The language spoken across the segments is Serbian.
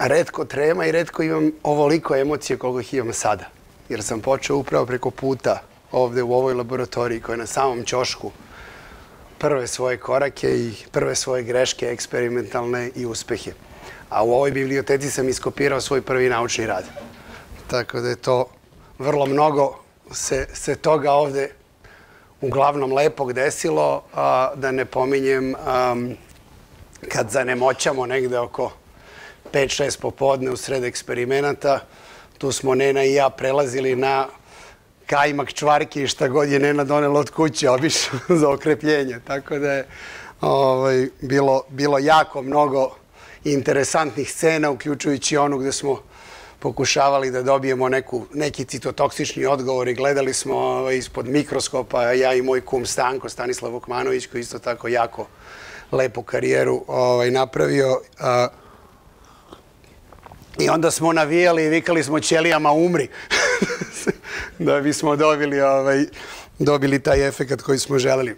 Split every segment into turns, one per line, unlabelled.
retko trema i retko imam ovoliko emocije koliko ih imam sada. Jer sam počeo upravo preko puta ovde u ovoj laboratoriji koja je na samom ćošku prve svoje korake i prve svoje greške, eksperimentalne i uspehe. A u ovoj biblioteci sam iskopirao svoj prvi naučni rad. Tako da je to vrlo mnogo se toga ovde uglavnom lepog desilo, da ne pominjem kad zanemoćamo negde oko 5-6 popodne u sred eksperimenata, tu smo Nena i ja prelazili na kajmak, čvarki i šta god je Nena donela od kuće, obično za okrepljenje. Tako da je bilo jako mnogo interesantnih scena, uključujući onu gde smo pokušavali da dobijemo neki citotoksični odgovor i gledali smo ispod mikroskopa, ja i moj kum Stanko, Stanislav Vukmanović, koji isto tako jako lepu karijeru napravio. I onda smo navijali i vikali smo ćelijama umri, da bismo dobili taj efekat koji smo želeli.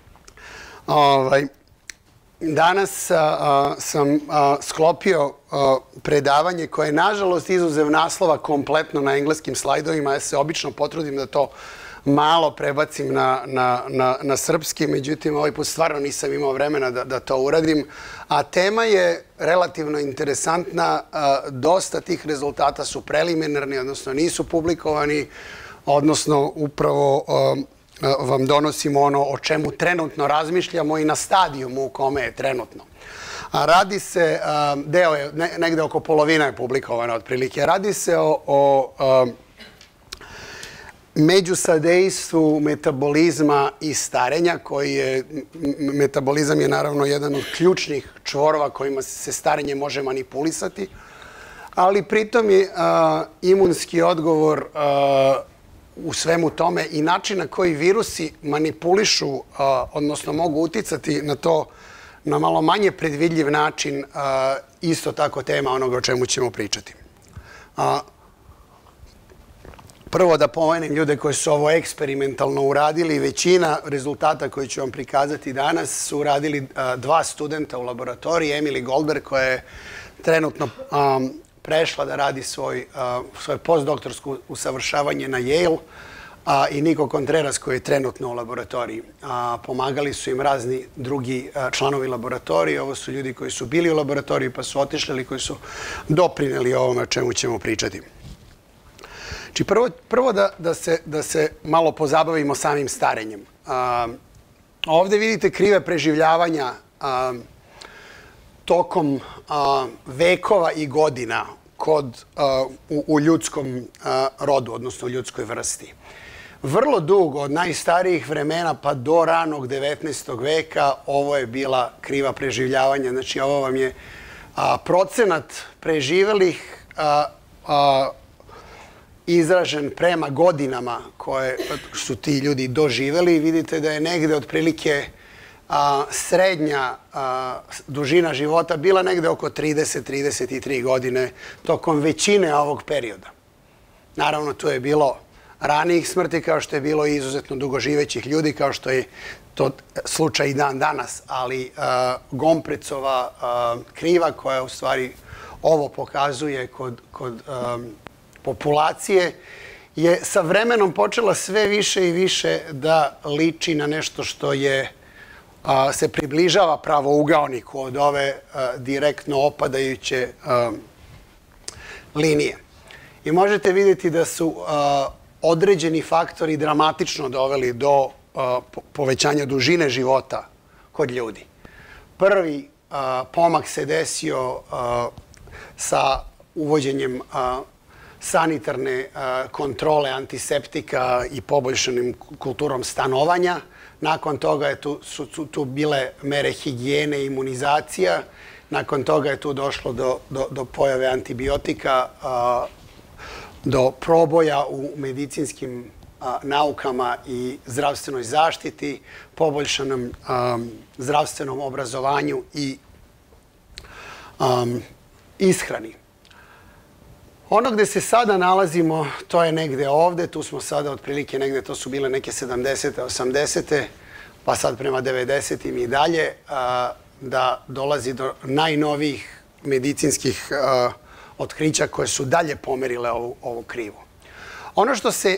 Danas sam sklopio predavanje koje je, nažalost, izuzev naslova kompletno na engleskim slajdovima. Ja se obično potrudim da to malo prebacim na srpski, međutim, ovaj put stvarno nisam imao vremena da to uradim. A tema je relativno interesantna. Dosta tih rezultata su preliminarni, odnosno nisu publikovani, odnosno upravo vam donosimo ono o čemu trenutno razmišljamo i na stadijumu u kome je trenutno. Radi se, deo je, negde oko polovina je publikovana otprilike, radi se o međusadejstvu metabolizma i starenja, koji je, metabolizam je naravno jedan od ključnih čvorova kojima se starenje može manipulisati, ali pritom je imunski odgovor u svemu tome i način na koji virusi manipulišu, odnosno mogu uticati na to na malo manje predvidljiv način, isto tako tema onoga o čemu ćemo pričati. Prvo da pomenem ljude koji su ovo eksperimentalno uradili. Većina rezultata koje ću vam prikazati danas su uradili dva studenta u laboratoriji. Emily Goldberg, koja je trenutno prešla da radi svoje postdoktorsko usavršavanje na Yale, i Niko Contreras, koji je trenutno u laboratoriji. Pomagali su im razni drugi članovi laboratorije. Ovo su ljudi koji su bili u laboratoriji pa su otišli ili koji su doprineli ovome o čemu ćemo pričati. Znači, prvo da se malo pozabavimo samim starenjem. Ovde vidite krive preživljavanja tokom vekova i godina u ljudskom rodu, odnosno u ljudskoj vrsti. Vrlo dugo, od najstarijih vremena pa do ranog 19. veka, ovo je bila kriva preživljavanja. Znači, ovo vam je procenat preživelih izražen prema godinama koje su ti ljudi doživeli. Vidite da je negde otprilike srednja dužina života bila negde oko 30-33 godine tokom većine ovog perioda. Naravno, tu je bilo ranijih smrti, kao što je bilo i izuzetno dugoživećih ljudi, kao što je to slučaj i dan danas, ali Gomprecova kriva, koja u stvari ovo pokazuje kod populacije, je sa vremenom počela sve više i više da liči na nešto što se približava pravougaoniku od ove direktno opadajuće linije. I možete vidjeti da su određeni faktori dramatično doveli do povećanja dužine života kod ljudi. Prvi pomak se desio sa uvođenjem sanitarne kontrole, antiseptika i poboljšanim kulturom stanovanja. Nakon toga su tu bile mere higijene i imunizacija. Nakon toga je tu došlo do pojave antibiotika, do proboja u medicinskim naukama i zdravstvenoj zaštiti, poboljšanom zdravstvenom obrazovanju i ishrani. Ono gde se sada nalazimo, to je negde ovde, tu smo sada otprilike negde, to su bile neke 70. 80. pa sad prema 90. i dalje, da dolazi do najnovijih medicinskih otkrića koje su dalje pomerile ovu krivu. Ono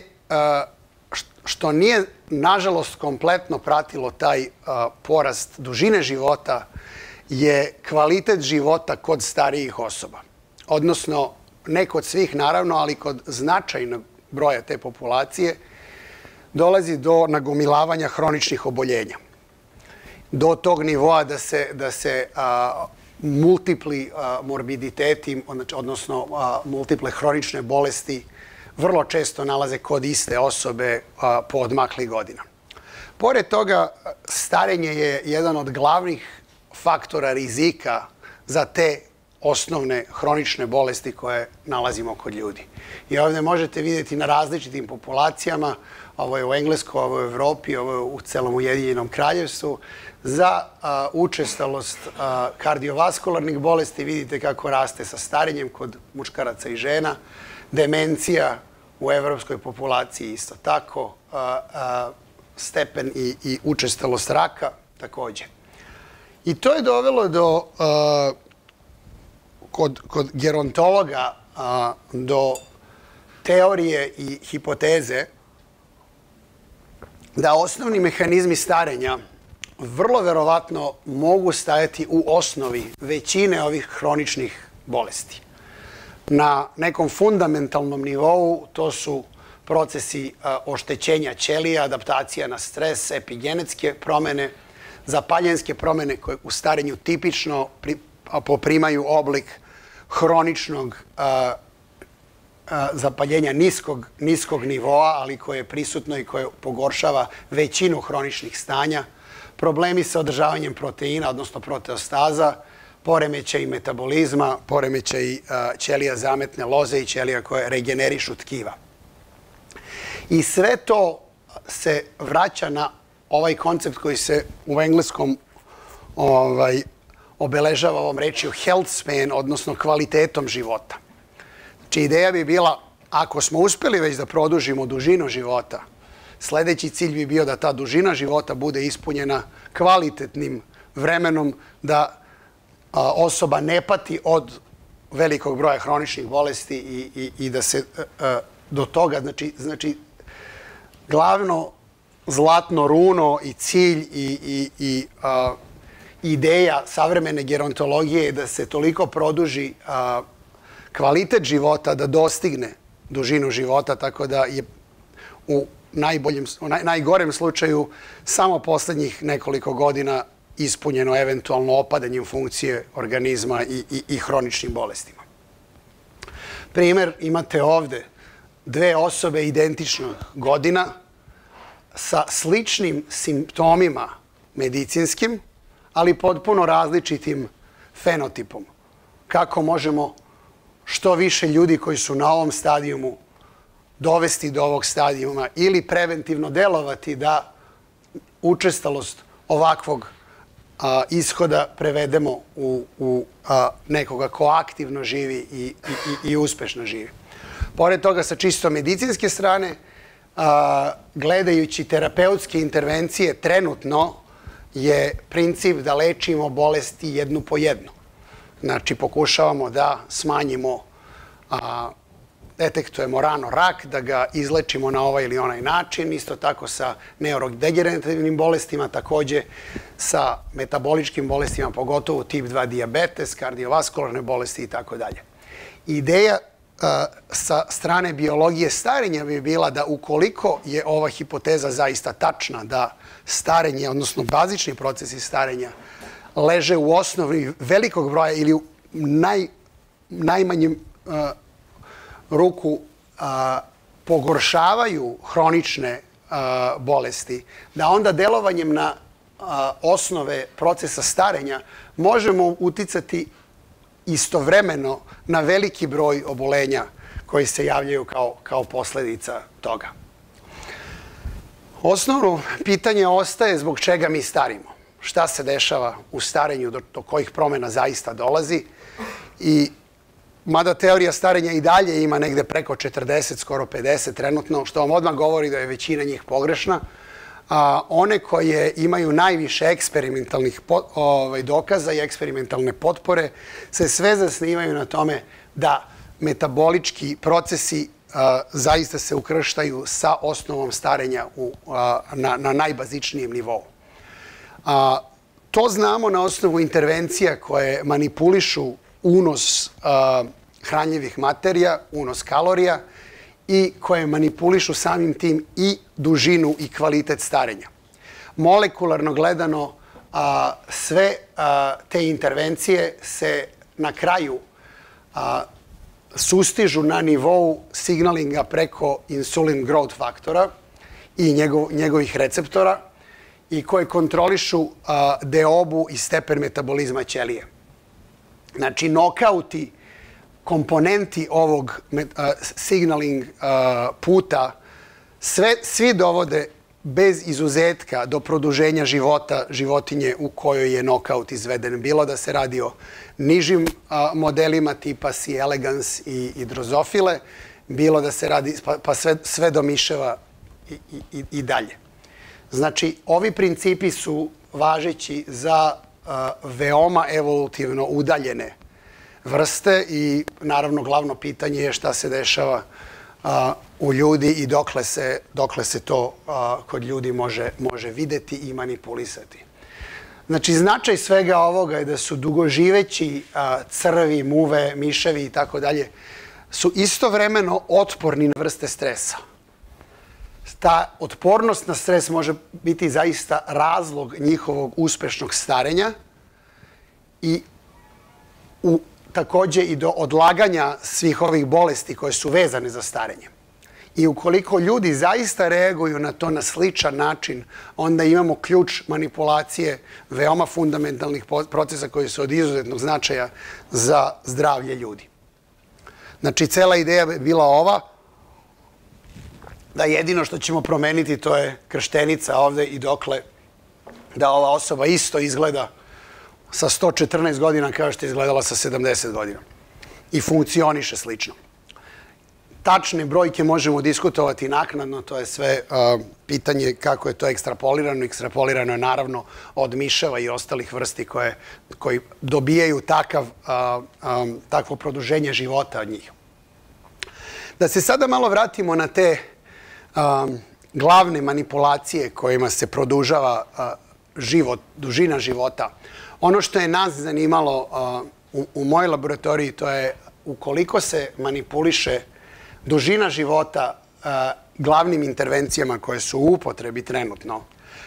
što nije, nažalost, kompletno pratilo taj porast dužine života je kvalitet života kod starijih osoba. Odnosno, ne kod svih, naravno, ali kod značajnog broja te populacije dolazi do nagomilavanja hroničnih oboljenja. Do tog nivoa da se multipli morbiditeti, odnosno multiple hronične bolesti, vrlo često nalaze kod iste osobe po odmaklih godina. Pored toga, starenje je jedan od glavnih faktora rizika za te osnovne hronične bolesti koje nalazimo kod ljudi. I ovdje možete vidjeti na različitim populacijama, ovo je u Engleskoj, ovo je u Evropi, ovo je u celom Ujedinjenom Kraljevstvu, za učestalost kardiovaskularnih bolesti vidite kako raste sa starenjem kod muškaraca i žena, demencija u evropskoj populaciji isto tako, stepen i učestalost raka također. I to je dovelo do, kod gerontologa, do teorije i hipoteze da osnovni mehanizmi starenja vrlo verovatno mogu stajati u osnovi većine ovih hroničnih bolesti. Na nekom fundamentalnom nivou to su procesi oštećenja ćelija, adaptacija na stres, epigenetske promene, zapaljenske promene koje u starenju tipično poprimaju oblik hroničnog zapaljenja niskog nivoa, ali koje je prisutno i koje pogoršava većinu hroničnih stanja, problemi sa održavanjem proteina, odnosno proteostaza, poremećaj metabolizma, poremećaj ćelija zametne loze i ćelija koje regenerišu tkiva. I sve to se vraća na ovaj koncept koji se u engleskom obeležava ovom rečju health span, odnosno kvalitetom života. Znači, ideja bi bila, ako smo uspeli već da produžimo dužinu života, sledeći cilj bi bio da ta dužina života bude ispunjena kvalitetnim vremenom, da osoba ne pati od velikog broja hroničnih bolesti i da se do toga, znači, glavno zlatno runo i cilj i ideja savremene gerontologije je da se toliko produži kvalitet života da dostigne dužinu života, tako da je u najgorem slučaju samo poslednjih nekoliko godina ispunjeno eventualno opadanjem funkcije organizma i hroničnim bolestima. Primer imate ovde dve osobe identičnog godina sa sličnim simptomima medicinskim, ali potpuno različitim fenotipom. Kako možemo što više ljudi koji su na ovom stadijumu dovesti do ovog stadijuma ili preventivno delovati da učestalost ovakvog ishoda prevedemo u nekoga ko aktivno živi i uspešno živi. Pored toga, sa čisto medicinske strane, gledajući terapeutske intervencije, trenutno je princip da lečimo bolesti jednu po jednu. Znači, pokušavamo da smanjimo, detektujemo rano rak, da ga izlečimo na ovaj ili onaj način, isto tako sa neurodegenerativnim bolestima, takođe sa metaboličkim bolestima, pogotovo tip 2 dijabetes, kardiovaskularne bolesti i tako dalje. Ideja sa strane biologije starenja bi bila da ukoliko je ova hipoteza zaista tačna, da starenje, odnosno bazični procesi starenja, leže u osnovi velikog broja ili u najmanjem ruku pogoršavaju hronične bolesti, da onda delovanjem na osnove procesa starenja možemo uticati istovremeno na veliki broj obolenja koji se javljaju kao posledica toga. Osnovno pitanje ostaje zbog čega mi starimo. Šta se dešava u starenju, do kojih promjena zaista dolazi. I mada teorija starenja i dalje ima negde preko 40, skoro 50 trenutno, što vam odmah govori da je većina njih pogrešna, one koje imaju najviše eksperimentalnih dokaza i eksperimentalne potpore se sve zasnivaju na tome da metabolički procesi zaista se ukrštaju sa osnovom starenja na najbazičnijem nivou. To znamo na osnovu intervencija koje manipulišu unos hranjivih materija, unos kalorija i koje manipulišu samim tim i dužinu i kvalitet starenja. Molekularno gledano, sve te intervencije se na kraju sustižu na nivou signalinga preko insulin growth faktora i njegovih receptora i koje kontrolišu deobu i stepen metabolizma ćelije. Znači, nokauti, komponenti ovog signaling puta, svi dovode bez izuzetka do produženja života životinje u kojoj je nokaut izveden. Bilo da se radi o nižim modelima tipa C. elegans i drozofile, bilo da se radi, pa sve do miševa i dalje. Znači, ovi principi su važeći za veoma evolutivno udaljene vrste i naravno glavno pitanje je šta se dešava u ljudi i dokle se to kod ljudi može videti i manipulisati. Znači, značaj svega ovoga je da su dugoživeći crvi, muve, miševi i tako dalje su istovremeno otporni na vrste stresa. Ta otpornost na stres može biti zaista razlog njihovog uspešnog starenja i takođe i do odlaganja svih ovih bolesti koje su vezane za starenje. I ukoliko ljudi zaista reaguju na to na sličan način, onda imamo ključ manipulacije veoma fundamentalnih procesa koji su od izuzetnog značaja za zdravlje ljudi. Znači, cela ideja je bila ova, da jedino što ćemo promeniti to je krštenica ovde i dokle da ova osoba isto izgleda sa 114 godina kao što je izgledala sa 70 godina i funkcioniše slično. Tačne brojke možemo diskutovati naknadno, to je sve pitanje kako je to ekstrapolirano. Ekstrapolirano je naravno od miševa i ostalih vrsti koji dobijaju takvo produženje života od njih. Da se sada malo vratimo na te glavne manipulacije kojima se produžava dužina života. Ono što je nas zanimalo u mojoj laboratoriji, to je ukoliko se manipuliše dužina života glavnim intervencijama koje su u upotrebi trenutno,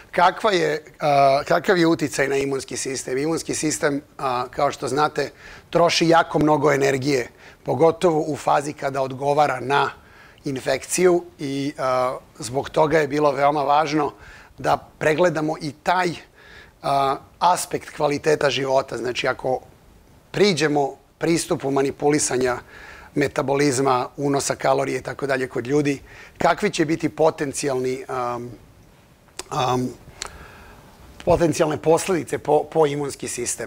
kakav je uticaj na imunski sistem? Imunski sistem, kao što znate, troši jako mnogo energije, pogotovo u fazi kada odgovara na infekciju i zbog toga je bilo veoma važno da pregledamo i taj aspekt kvaliteta života. Znači, ako priđemo pristupu manipulisanja metabolizma, unosa kalorije i tako dalje kod ljudi, kakvi će biti potencijalne posledice po imunski sistem?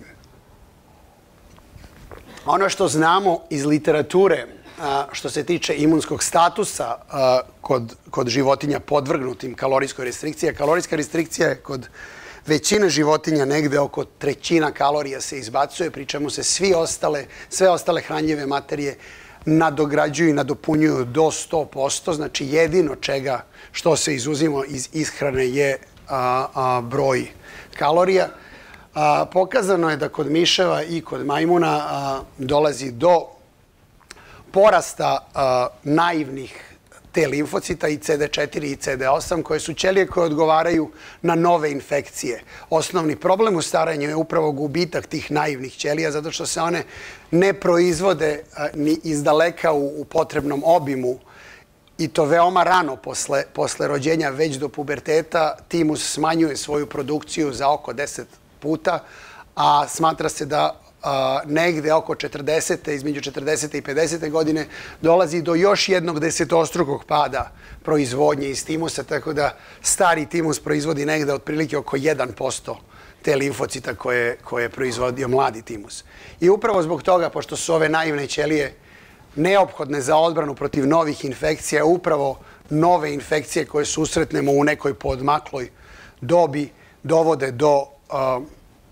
Ono što znamo iz literature što se tiče imunskog statusa kod životinja podvrgnutim kalorijskoj restrikciji, kalorijska restrikcija je kod većine životinja negde oko 1/3 kalorija se izbacuje, pričemu se sve ostale hranjive materije nadograđuju i nadopunjuju do 100%, znači jedino što se izuzima iz ishrane je broj kalorija. Pokazano je da kod miševa i kod majmuna dolazi do porasta naivnih T limfocita i CD4 i CD8, koje su ćelije koje odgovaraju na nove infekcije. Osnovni problem u staranju je upravo gubitak tih naivnih ćelija, zato što se one ne proizvode ni izdaleka u potrebnom obimu i to veoma rano posle rođenja, već do puberteta. Timus smanjuje svoju produkciju za oko 10 puta, a smatra se da negde oko 40. između 40. i 50. godine dolazi do još jednog desetostrukog pada proizvodnje iz timusa, tako da stari timus proizvodi negde otprilike oko 1% te limfocita koje je proizvodio mladi timus. I upravo zbog toga, pošto su ove naivne ćelije neophodne za odbranu protiv novih infekcija, upravo nove infekcije koje susretnemo u nekoj poodmakloj dobi dovode do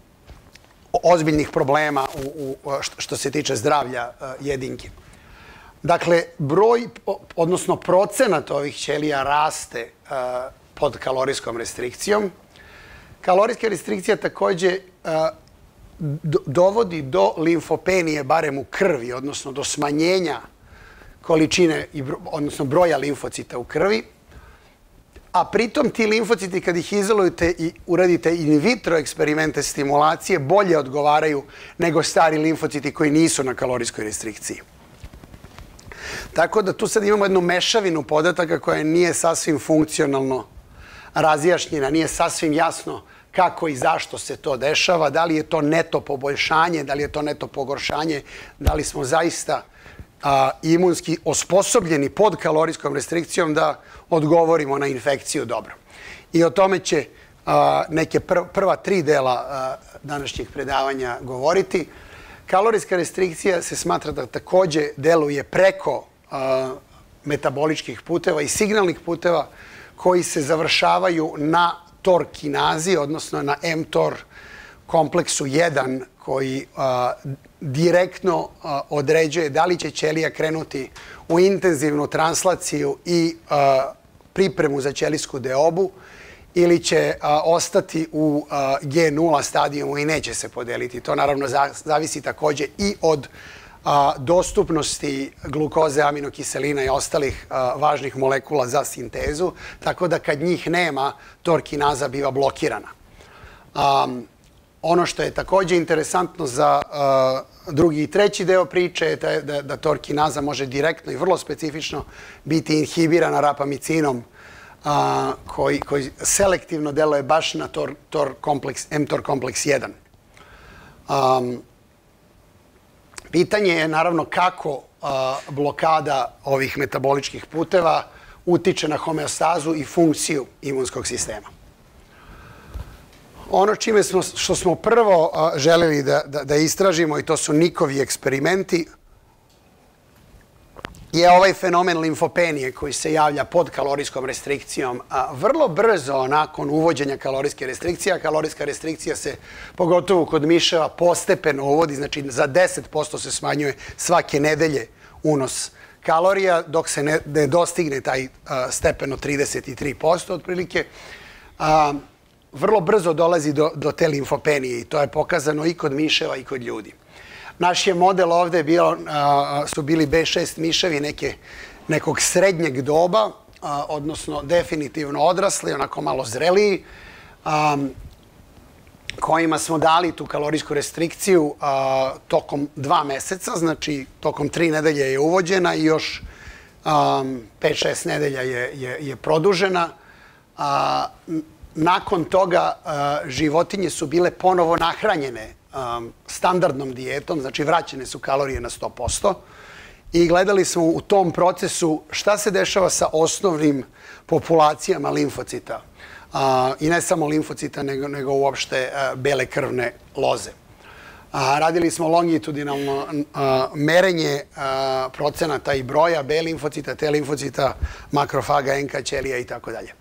ozbiljnih problema što se tiče zdravlja jedinke. Dakle, broj, odnosno procenat ovih ćelija raste pod kalorijskom restrikcijom. Kalorijska restrikcija takođe dovodi do limfopenije, barem u krvi, odnosno do smanjenja količine, odnosno broja limfocita u krvi, a pritom ti limfociti kad ih izolujete i uradite in vitro eksperimente stimulacije bolje odgovaraju nego stari limfociti koji nisu na kalorijskoj restrikciji. Tako da tu sad imamo jednu mešavinu podataka koja nije sasvim funkcionalno razjašnjena, nije sasvim jasno kako i zašto se to dešava, da li je to neto poboljšanje, da li je to neto pogoršanje, da li smo zaista imunski osposobljeni pod kalorijskom restrikcijom da odgovorimo na infekciju dobro. I o tome će neke prva 3 dela današnjeg predavanja govoriti. Kalorijska restrikcija se smatra da takođe deluje preko metaboličkih puteva i signalnih puteva koji se završavaju na TOR kinazi, odnosno na mTOR kompleksu 1 koji direktno određuje da li će ćelija krenuti u intenzivnu translaciju i pripremu za ćelijsku deobu ili će ostati u G0 stadijumu i neće se podeliti. To naravno zavisi takođe i od dostupnosti glukoze, aminokiselina i ostalih važnih molekula za sintezu, tako da kad njih nema, TOR kinaza biva blokirana. Ono što je takođe interesantno za drugi i treći deo priče je da TOR kinaza može direktno i vrlo specifično biti inhibirana rapamicinom koji selektivno deluje baš na mTOR kompleks 1. Pitanje je naravno kako blokada ovih metaboličkih puteva utiče na homeostazu i funkciju imunskog sistema. Ono što smo prvo želeli da istražimo, i to su Nikovi eksperimenti, je ovaj fenomen limfopenije koji se javlja pod kalorijskom restrikcijom. Vrlo brzo nakon uvođenja kalorijske restrikcije, a kalorijska restrikcija se, pogotovo kod miševa, postepeno uvodi, znači za 10% se smanjuje svake nedelje unos kalorija, dok se ne dostigne taj stepen od 33% otprilike, vrlo brzo dolazi do te limfopenije i to je pokazano i kod miševa i kod ljudi. Naš je model ovde su bili B6 miševi nekog srednjeg doba, odnosno definitivno odrasli, onako malo zreliji, kojima smo dali tu kalorijsku restrikciju tokom 2 meseca, znači tokom 3 nedelje je uvođena i još 5-6 nedelja je produžena. Nakon toga životinje su bile ponovo nahranjene standardnom dijetom, znači vraćene su kalorije na 100% i gledali smo u tom procesu šta se dešava sa osnovnim populacijama limfocita. I ne samo limfocita, nego uopšte bele krvne loze. Radili smo longitudinalno merenje procenata i broja B limfocita, T limfocita, makrofaga, NK ćelija i tako dalje.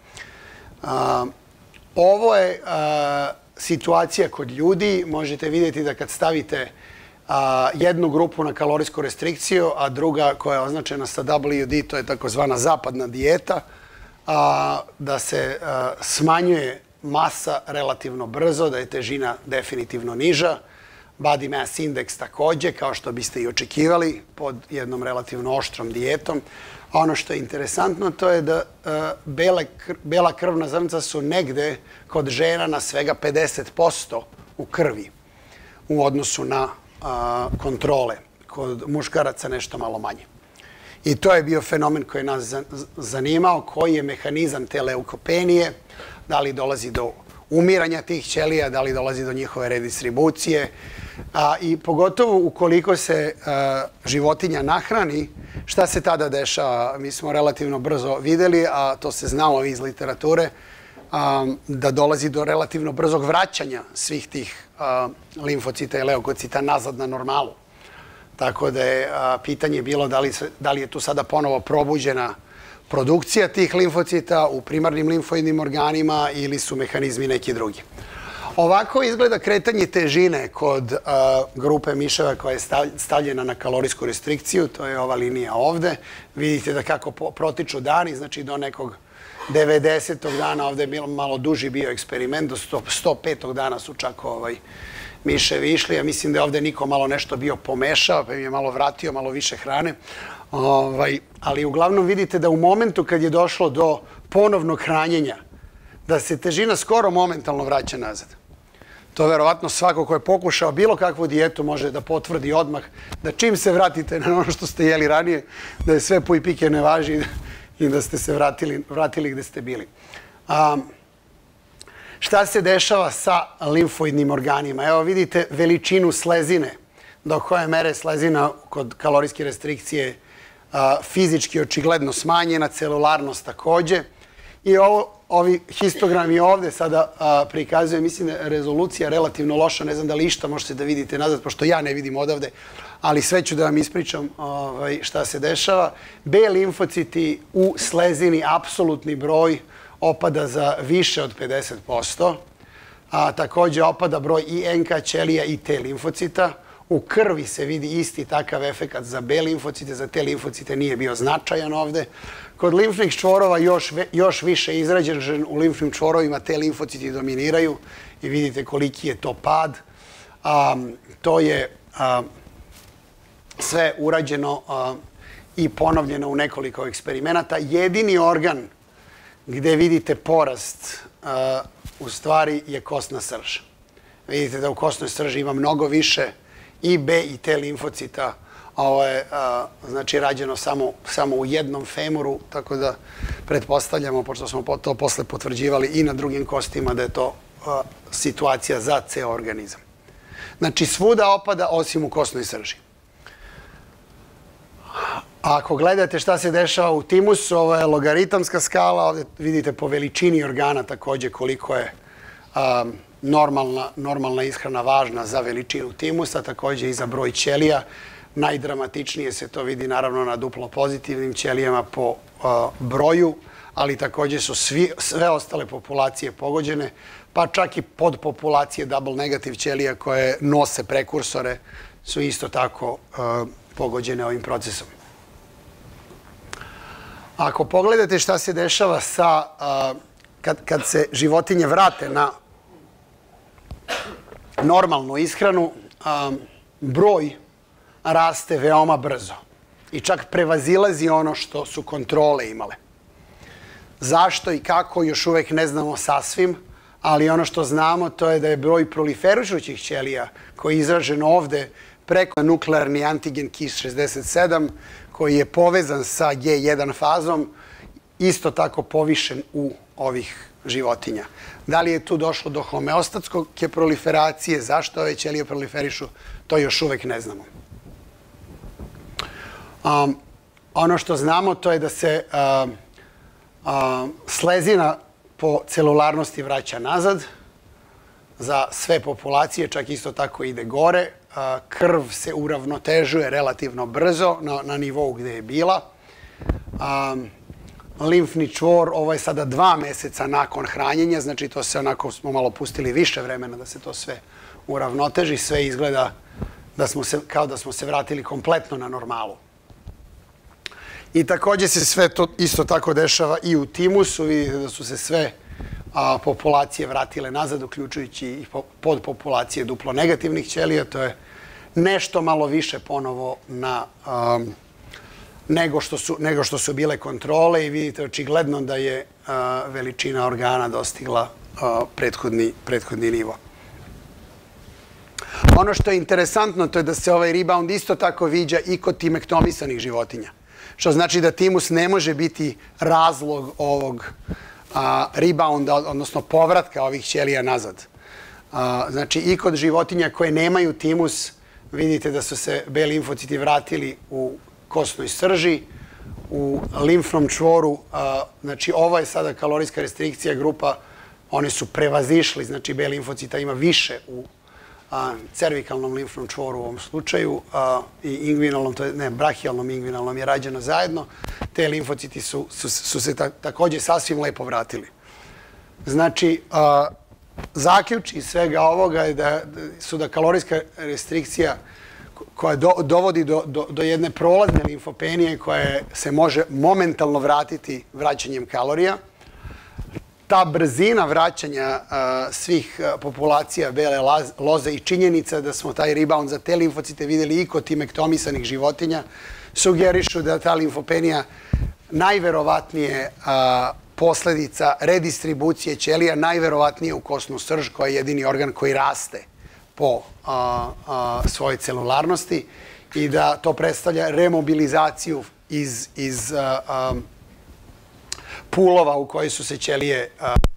Ovo je situacija kod ljudi. Možete vidjeti da kad stavite jednu grupu na kalorijsku restrikciju, a druga koja je označena sa WD, to je takozvana zapadna dijeta, da se smanjuje masa relativno brzo, da je težina definitivno niža, body mass index takođe, kao što biste i očekivali pod jednom relativno oštrom dijetom. Ono što je interesantno to je da bela krvna zrnca su negde kod žena na svega 50% u krvi u odnosu na kontrole. Kod muškaraca nešto malo manje. I to je bio fenomen koji je nas zanimao, koji je mehanizam te leukopenije, da li dolazi do umiranja tih ćelija, da li dolazi do njihove redistribucije i pogotovo ukoliko se životinja nahrani, šta se tada dešava? Mi smo relativno brzo videli, a to se znalo iz literature, da dolazi do relativno brzog vraćanja svih tih limfocita i leukocita nazad na normalu. Tako da je pitanje bilo da li je tu sada ponovo probuđena produkcija tih limfocita u primarnim limfoidnim organima ili su mehanizmi neki drugi. Ovako izgleda kretanje težine kod grupe miševa koja je stavljena na kalorijsku restrikciju. To je ova linija ovde. Vidite da kako protiču dani, znači do nekog 90. dana, ovde je malo duži bio eksperiment, do 105. dana su čak miševi išli. Ja mislim da je ovde niko malo nešto bio pomešao, pa im je malo vratio, malo više hrane. Ali uglavnom vidite da u momentu kad je došlo do ponovnog hranjenja, da se težina skoro momentalno vraća nazad. To verovatno svako ko je pokušao bilo kakvu dijetu može da potvrdi odmah da čim se vratite na ono što ste jeli ranije, da je sve puj pike ne važi i da ste se vratili gde ste bili. Šta se dešava sa limfoidnim organima? Evo vidite veličinu slezine, do koje mere slezina kod kalorijske restrikcije fizički očigledno smanjena, celularnost takođe. I ovi histogrami ovde sada prikazuje, mislim da je rezolucija relativno loša, ne znam da li išta možete da vidite nazad, pošto ja ne vidim odavde, ali sve ću da vam ispričam šta se dešava. B limfociti u slezini, apsolutni broj, opada za više od 50%. Takođe opada broj i NK ćelija i T limfocita. U krvi se vidi isti takav efekat za B limfocite, za T limfocite nije bio značajan ovde. Kod limfnih čvorova još više izrađen, u limfnim čvorovima T limfociti dominiraju i vidite koliki je to pad. To je sve urađeno i ponovljeno u nekoliko eksperimenata. Jedini organ gde vidite porast u stvari je kostna srž. Vidite da u kostnoj srži ima mnogo više i B i T limfocita. Ovo je znači rađeno samo u jednom femuru, tako da pretpostavljamo, pošto smo to posle potvrđivali i na drugim kostima, da je to situacija za ceo organizam. Znači svuda opada osim u kostnoj srži. Ako gledate šta se dešava u timusu, ovo je logaritamska skala, ovdje vidite po veličini organa takođe koliko je normalna ishrana važna za veličinu timusa, takođe i za broj ćelija. Najdramatičnije se to vidi naravno na duplo pozitivnim ćelijama po broju, ali takođe su sve ostale populacije pogođene, pa čak i podpopulacije double negative ćelija koje nose prekursore su isto tako pogođene ovim procesom. Ako pogledate šta se dešava kad se životinje vrate na normalnu ishranu, broj raste veoma brzo i čak prevazilazi ono što su kontrole imale. Zašto i kako još uvek ne znamo sasvim, ali ono što znamo to je da je broj proliferujućih ćelija koji je izražen ovde preko nuklearni antigen KIS67 koji je povezan sa G1 fazom isto tako povišen u ovih životinja. Da li je tu došlo do homeostatske proliferacije, zašto ove ćelije proliferišu, to još uvek ne znamo. Ono što znamo to je da se slezina po celularnosti vraća nazad za sve populacije, čak isto tako ide gore. Krv se uravnotežuje relativno brzo na nivou gde je bila. Limfni čvor, ovo je sada 2 meseca nakon hranjenja, znači to se onako smo malo pustili više vremena da se to sve uravnoteži, sve izgleda kao da smo se vratili kompletno na normalu. I takođe se sve to isto tako dešava i u timusu, vidite da su se sve populacije vratile nazad, uključujući i podpopulacije duplo negativnih ćelija, to je nešto malo više ponovo nego što su bile kontrole i vidite očigledno da je veličina organa dostigla prethodni nivo. Ono što je interesantno to je da se ovaj rebound isto tako viđa i kod timektomisanih životinja, što znači da timus ne može biti razlog ovog rebounda, odnosno povratka ovih ćelija nazad. Znači i kod životinja koje nemaju timus vidite da su se B limfociti vratili u kostnoj srži, u limfnom čvoru, znači ovo je sada kalorijska restrikcija grupa, oni su prevazišli, znači B limfocita ima više u cervikalnom limfnom čvoru u ovom slučaju i ingvinalnom, ne, brahijalnom i ingvinalnom je rađeno zajedno, te limfociti su se takođe sasvim lepo vratili. Znači, zaključi svega ovoga je da kalorijska restrikcija koja dovodi do jedne prolazne limfopenije koja se može momentalno vratiti vraćanjem kalorija. Ta brzina vraćanja svih populacija bele loze i činjenica da smo taj rebound za te limfocite videli i kod timektomisanih životinja sugerišu da ta limfopenija najverovatnije posledica redistribucije ćelija, najverovatnije u kosnu srž koja je jedini organ koji raste po svojoj celularnosti i da to predstavlja remobilizaciju iz pulova u koji su se ćelije.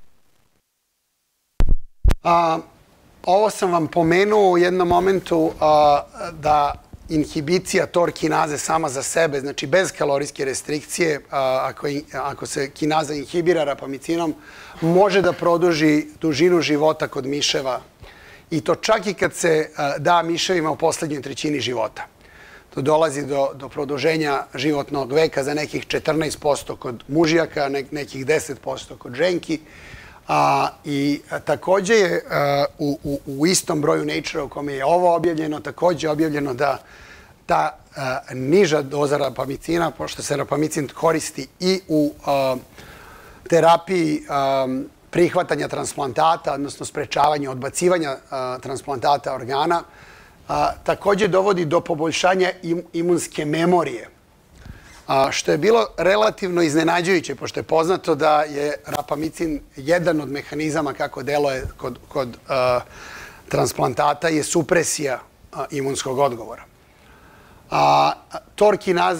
Ovo sam vam pomenuo u jednom momentu da inhibicija TOR kinaze sama za sebe, znači bez kalorijske restrikcije, ako se kinaza inhibira rapamicinom, može da produži dužinu života kod miševa. I to čak i kad se da miševima u poslednjoj trećini života. To dolazi do produženja životnog veka za nekih 14% kod mužjaka, nekih 10% kod ženki. I takođe je u istom broju Nature u kome je ovo objavljeno, takođe objavljeno da ta niža doza rapamicina, pošto se rapamicin koristi i u terapiji prihvatanja transplantata, odnosno sprečavanja odbacivanja transplantata organa, takođe dovodi do poboljšanja imunske memorije, što je bilo relativno iznenađujuće, pošto je poznato da je rapamicin jedan od mehanizama kako deluje kod transplantata je supresija imunskog odgovora. TOR kinaza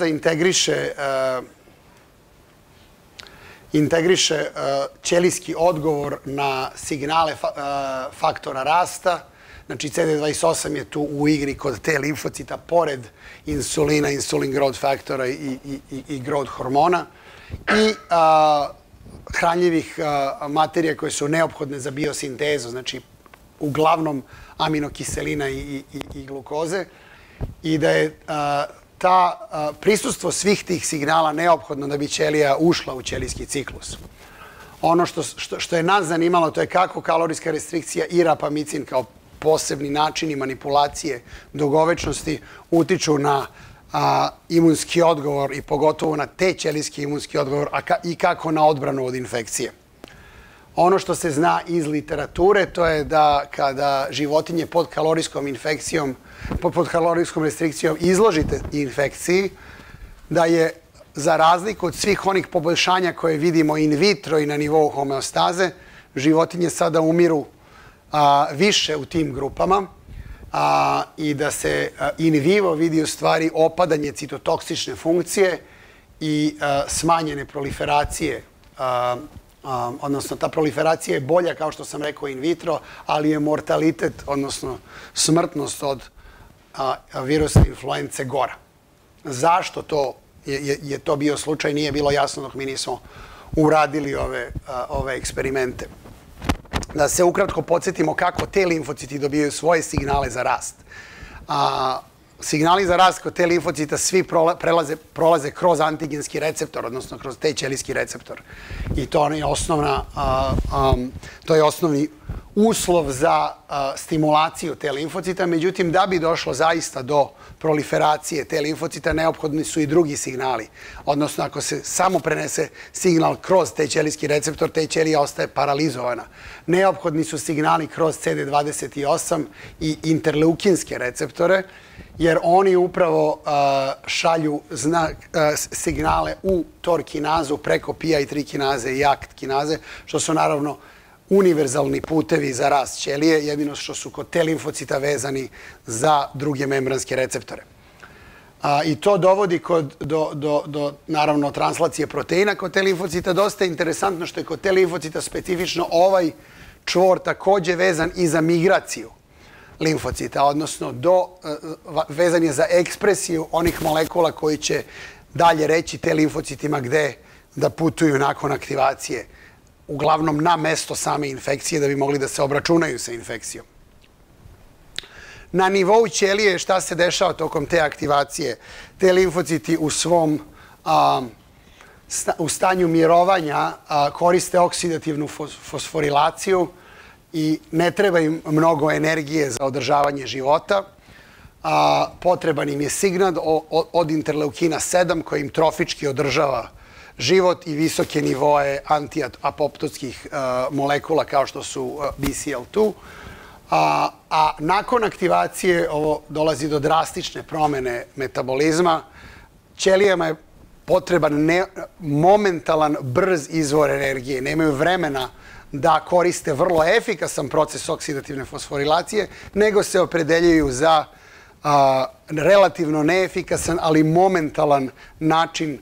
integriše ćelijski odgovor na signale faktora rasta. Znači, CD28 je tu u igri kod te limfocita, pored insulina, insulin growth faktora i growth hormona i hranjivih materija koje su neophodne za biosintezu, znači uglavnom aminokiselina i glukoze, i da je prisustvo svih tih signala neophodno da bi ćelija ušla u ćelijski ciklus. Ono što je nas zanimalo, to je kako kalorijska restrikcija i rapamicin kao posebni načini manipulacije dugovečnosti utiču na imunski odgovor i pogotovo na te ćelijski imunski odgovor i kako na odbranu od infekcije. Ono što se zna iz literature, to je da kada životinje pod kalorijskom restrikcijom izložite infekciji, da je za razliku od svih onih poboljšanja koje vidimo in vitro i na nivou homeostaze, životinje sada umiru više u tim grupama i da se in vivo vidi u stvari opadanje citotoksične funkcije i smanjene proliferacije, odnosno ta proliferacija je bolja, kao što sam rekao, in vitro, ali je mortalitet, odnosno smrtnost od virusa influence gora. Zašto je to bio slučaj, nije bilo jasno dok mi nismo uradili ove eksperimente. Da se ukratko podsjetimo kako te limfociti dobijaju svoje signale za rast. Signali za rast kod te limfocita svi prolaze kroz antigenski receptor, odnosno kroz te ćelijski receptor. I to je osnovni uslov za stimulaciju te limfocita. Međutim, da bi došlo zaista do proliferacije te limfocita, neophodni su i drugi signali. Odnosno, ako se samo prenese signal kroz te ćelijski receptor, te ćelija ostaje paralizovana. Neophodni su signali kroz CD28 i interleukinske receptore, jer oni upravo šalju signale u TOR kinazu preko PI3 kinaze i ACT kinaze, što su naravno univerzalni putevi za rast ćelije, jedino što su kod te limfocita vezani za druge membranske receptore. I to dovodi do naravno, translacije proteina kod te limfocita. Dosta je interesantno što je kod te limfocita specifično ovaj čvor takođe vezan i za migraciju limfocita, odnosno vezan je za ekspresiju onih molekula koji će dalje reći te limfocitima gde da putuju nakon aktivacije, uglavnom na mesto same infekcije da bi mogli da se obračunaju sa infekcijom. Na nivou ćelije šta se dešava tokom te aktivacije? Te limfociti u stanju mirovanja koriste oksidativnu fosforilaciju i ne treba im mnogo energije za održavanje života. Potreban im je signal od interleukina 7 koji im trofički održava život i visoke nivoe antiapoptotskih molekula kao što su BCL2. A nakon aktivacije ovo dolazi do drastične promene metabolizma. Ćelijama je potreban momentalan, brz izvor energije. Nemaju vremena da koriste vrlo efikasan proces oksidativne fosforilacije, nego se opredeljuju za relativno neefikasan, ali momentalan način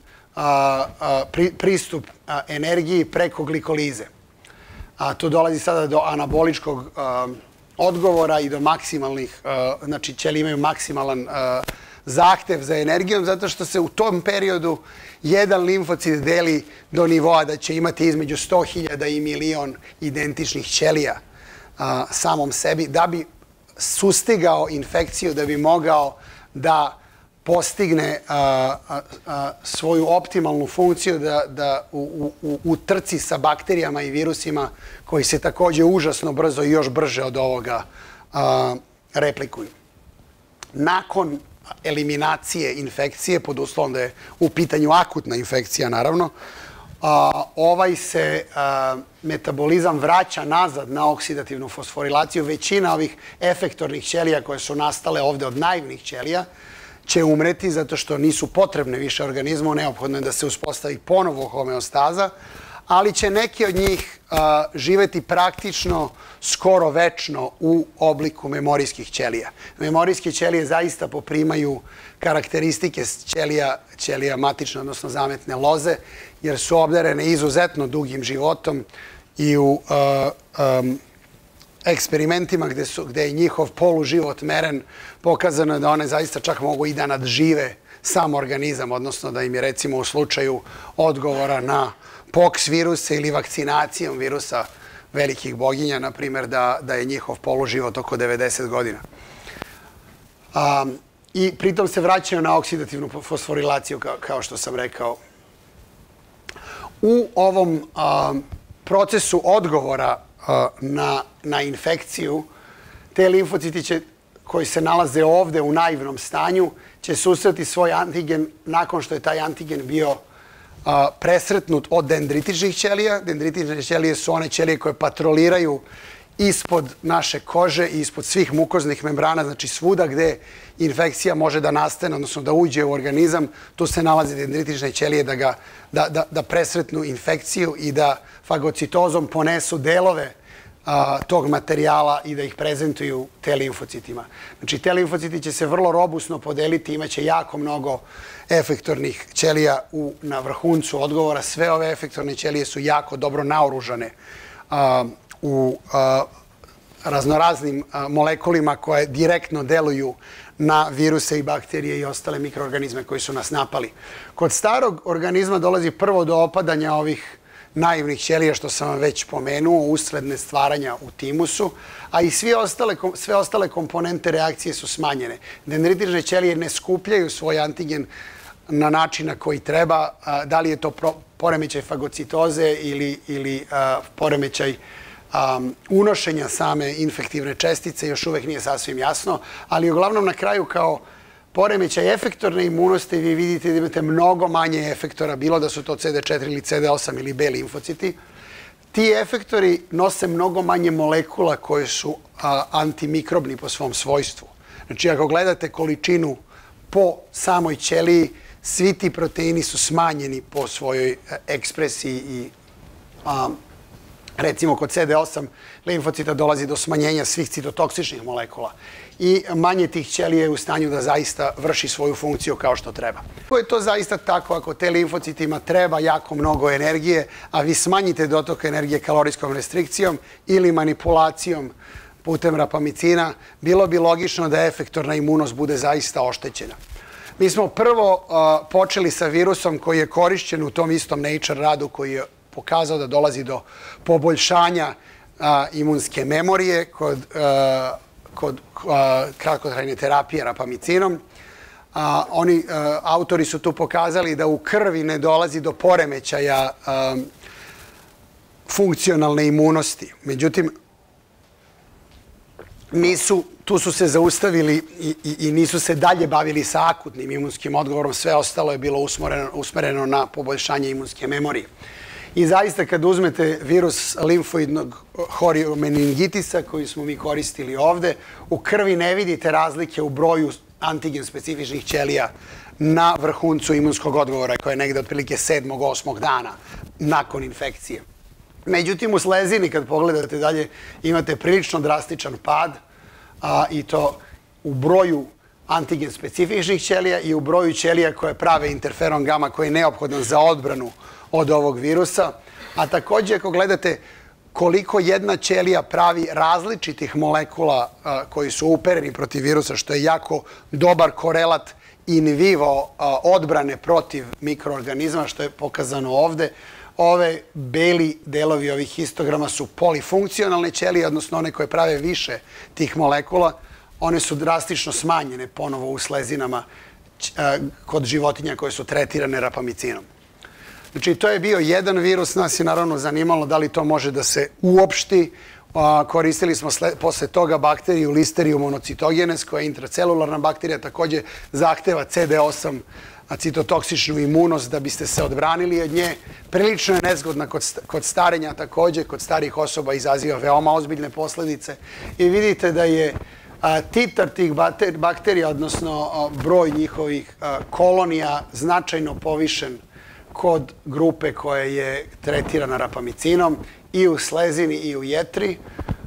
pristup energiji preko glikolize. Tu dolazi sada do anaboličkog odgovora i do maksimalnih, znači ćelije imaju maksimalan zahtev za energijom, zato što se u tom periodu jedan limfocit deli do nivoa da će imati između 100.000 i milion identičnih ćelija samom sebi, da bi sustigao infekciju, da bi mogao da postigne svoju optimalnu funkciju da u trci sa bakterijama i virusima koji se takođe užasno brzo i još brže od ovoga replikuju. Nakon eliminacije infekcije, pod uslovom da je u pitanju akutna infekcija, naravno, ovaj se metabolizam vraća nazad na oksidativnu fosforilaciju. Većina ovih efektornih ćelija koje su nastale ovde od naivnih ćelija će umreti zato što nisu potrebne više organizmu, neophodno je da se uspostavi ponovo homeostaza, ali će neki od njih živeti praktično skoro večno u obliku memorijskih ćelija. Memorijske ćelije zaista poprimaju karakteristike ćelija matične, odnosno zametne loze, jer su obdarene izuzetno dugim životom i u eksperimentima gde je njihov poluživot meren, pokazano je da one zaista čak mogu i da nadžive sam organizam, odnosno da im je recimo u slučaju odgovora na poks virusa ili vakcinacijom virusa velikih boginja, na primjer, da je njihov poluživot oko 90 godina. I pritom se vraćaju na oksidativnu fosforilaciju, kao što sam rekao. U ovom procesu odgovora na infekciju, te limfociti koji se nalaze ovde u naivnom stanju će susreti svoj antigen nakon što je taj antigen bio presretnut od dendritičnih ćelija. Dendritične ćelije su one ćelije koje patroliraju ispod naše kože i ispod svih mukoznih membrana, znači svuda gde infekcija može da nastane, odnosno da uđe u organizam, tu se nalaze dendritične ćelije da presretnu infekciju i da fagocitozom ponesu delove tog materijala i da ih prezentuju te limfocitima. Znači, te limfociti će se vrlo robusno podeliti, imaće jako mnogo efektornih ćelija na vrhuncu odgovora. Sve ove efektorne ćelije su jako dobro naoružane u raznoraznim molekulima koje direktno deluju na viruse i bakterije i ostale mikroorganizme koji su nas napali. Kod starog organizma dolazi prvo do opadanja ovih naivnih ćelija, što sam vam već pomenuo, usled nestvaranja u timusu, a i sve ostale komponente reakcije su smanjene. Dendritične ćelije ne skupljaju svoj antigen na način na koji treba, da li je to poremećaj fagocitoze ili poremećaj unošenja same infektivne čestice, još uvek nije sasvim jasno, ali uglavnom na kraju kao poremećaj efektorne imunosti vi vidite da imate mnogo manje efektora, bilo da su to CD4 ili CD8 ili B limfociti. Ti efektori nose mnogo manje molekula koje su antimikrobni po svom svojstvu. Znači, ako gledate količinu po samoj ćeliji, svi ti proteini su smanjeni po svojoj ekspresiji i recimo kod CD8 limfocita dolazi do smanjenja svih citotoksičnih molekula i manje tih ćelija je u stanju da zaista vrši svoju funkciju kao što treba. Ako je to zaista tako, ako te limfocitima treba jako mnogo energije, a vi smanjite dotok energije kalorijskom restrikcijom ili manipulacijom putem rapamicina, bilo bi logično da efektorna imunost bude zaista oštećena. Mi smo prvo počeli sa virusom koji je korišćen u tom istom Nature radu koji je pokazao da dolazi do poboljšanja imunske memorije kod kratkotrajne terapije rapamicinom. Autori su tu pokazali da u krvi ne dolazi do poremećaja funkcionalne imunosti. Međutim, tu su se zaustavili i nisu se dalje bavili sa akutnim imunskim odgovorom, sve ostalo je bilo usmereno na poboljšanje imunske memorije. I zaista kad uzmete virus limfoidnog horiomeningitisa koji smo mi koristili ovde, u krvi ne vidite razlike u broju antigen specifičnih ćelija na vrhuncu imunskog odgovora koja je negde otprilike 7. 8. dana nakon infekcije. Međutim, u slezini, kad pogledate dalje, imate prilično drastičan pad i to u broju antigen specifičnih ćelija i u broju ćelija koje prave interferon gama koji je neophodan za odbranu od ovog virusa. A takođe, ako gledate koliko jedna ćelija pravi različitih molekula koji su upereni protiv virusa, što je jako dobar korelat in vivo odbrane protiv mikroorganizma, što je pokazano ovde. Ove beli delovi ovih histograma su polifunkcionalne ćelije, odnosno one koje prave više tih molekula. One su drastično smanjene ponovo u slezinama kod životinja koje su tretirane rapamicinom. Znači, to je bio jedan virus, nas je naravno zanimalo da li to može da se uopšti. Koristili smo posle toga bakteriju Listerijum monocitogenes, koja je intracelularna bakterija, takođe zahteva CD8 citotoksičnu imunost da biste se odbranili od nje. Prilično je nezgodna kod starenja, takođe kod starih osoba izaziva veoma ozbiljne posledice. I vidite da je titar tih bakterija, odnosno broj njihovih kolonija, značajno povišen kod grupe koja je tretirana rapamicinom i u slezini i u jetri.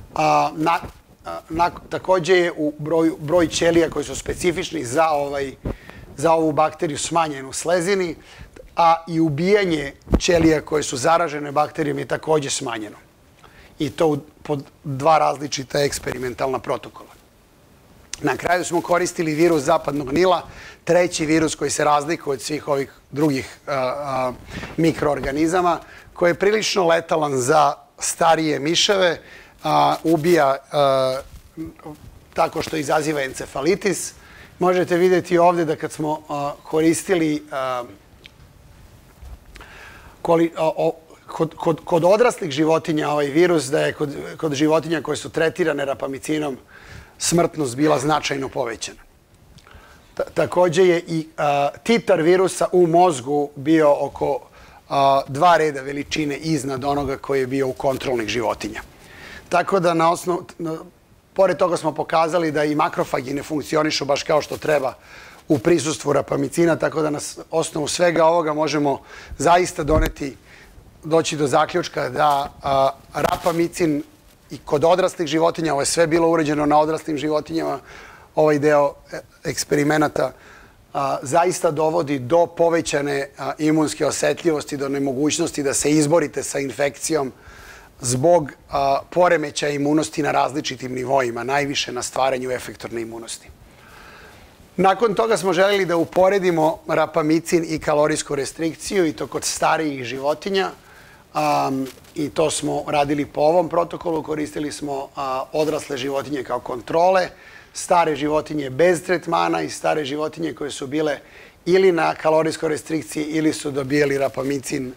Takođe je u broj ćelija koji su specifični za ovu bakteriju smanjen u slezini, a i ubijanje ćelija koje su zaražene bakterijom je takođe smanjeno. I to pod dva različita eksperimentalna protokola. Na kraju smo koristili virus zapadnog Nila, treći virus koji se razlikuje od svih ovih drugih mikroorganizama, koji je prilično letalan za starije miševe, ubija tako što izaziva encefalitis. Možete vidjeti ovde da kad smo koristili kod odraslih životinja ovaj virus, da je kod životinja koje su tretirane rapamicinom smrtnost bila značajno povećana. Takođe je i titar virusa u mozgu bio oko 2 reda veličine iznad onoga koji je bio u kontrolnih životinja. Tako da pored toga smo pokazali da i makrofagi ne funkcionišu baš kao što treba u prisustvu rapamicina, tako da na osnovu svega ovoga možemo zaista doći do zaključka da rapamicin i kod odraslih životinja, ovo je sve bilo uređeno na odraslim životinjama, ovaj deo eksperimenata zaista dovodi do povećane imunske osetljivosti, do nemogućnosti da se izborite sa infekcijom zbog poremećaja imunosti na različitim nivoima, najviše na stvaranju efektorne imunosti. Nakon toga smo želeli da uporedimo rapamicin i kalorijsku restrikciju i to kod starijih životinja. I to smo radili po ovom protokolu, koristili smo odrasle životinje kao kontrole, stare životinje bez tretmana i stare životinje koje su bile ili na kalorijskoj restrikciji ili su dobijali rapamicin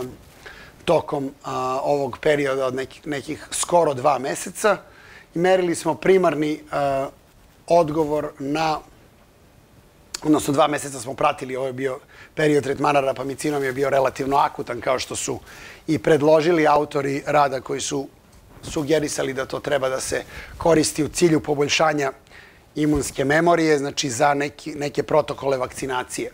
tokom ovog perioda od nekih skoro 2 meseca. I merili smo primarni odgovor na, odnosno 2 meseca smo pratili, ovo je bio period tretmana rapamicinom, je bio relativno akutan kao što su i predložili autori rada koji su sugerisali da to treba da se koristi u cilju poboljšanja imunske memorije, znači za neke protokole vakcinacije.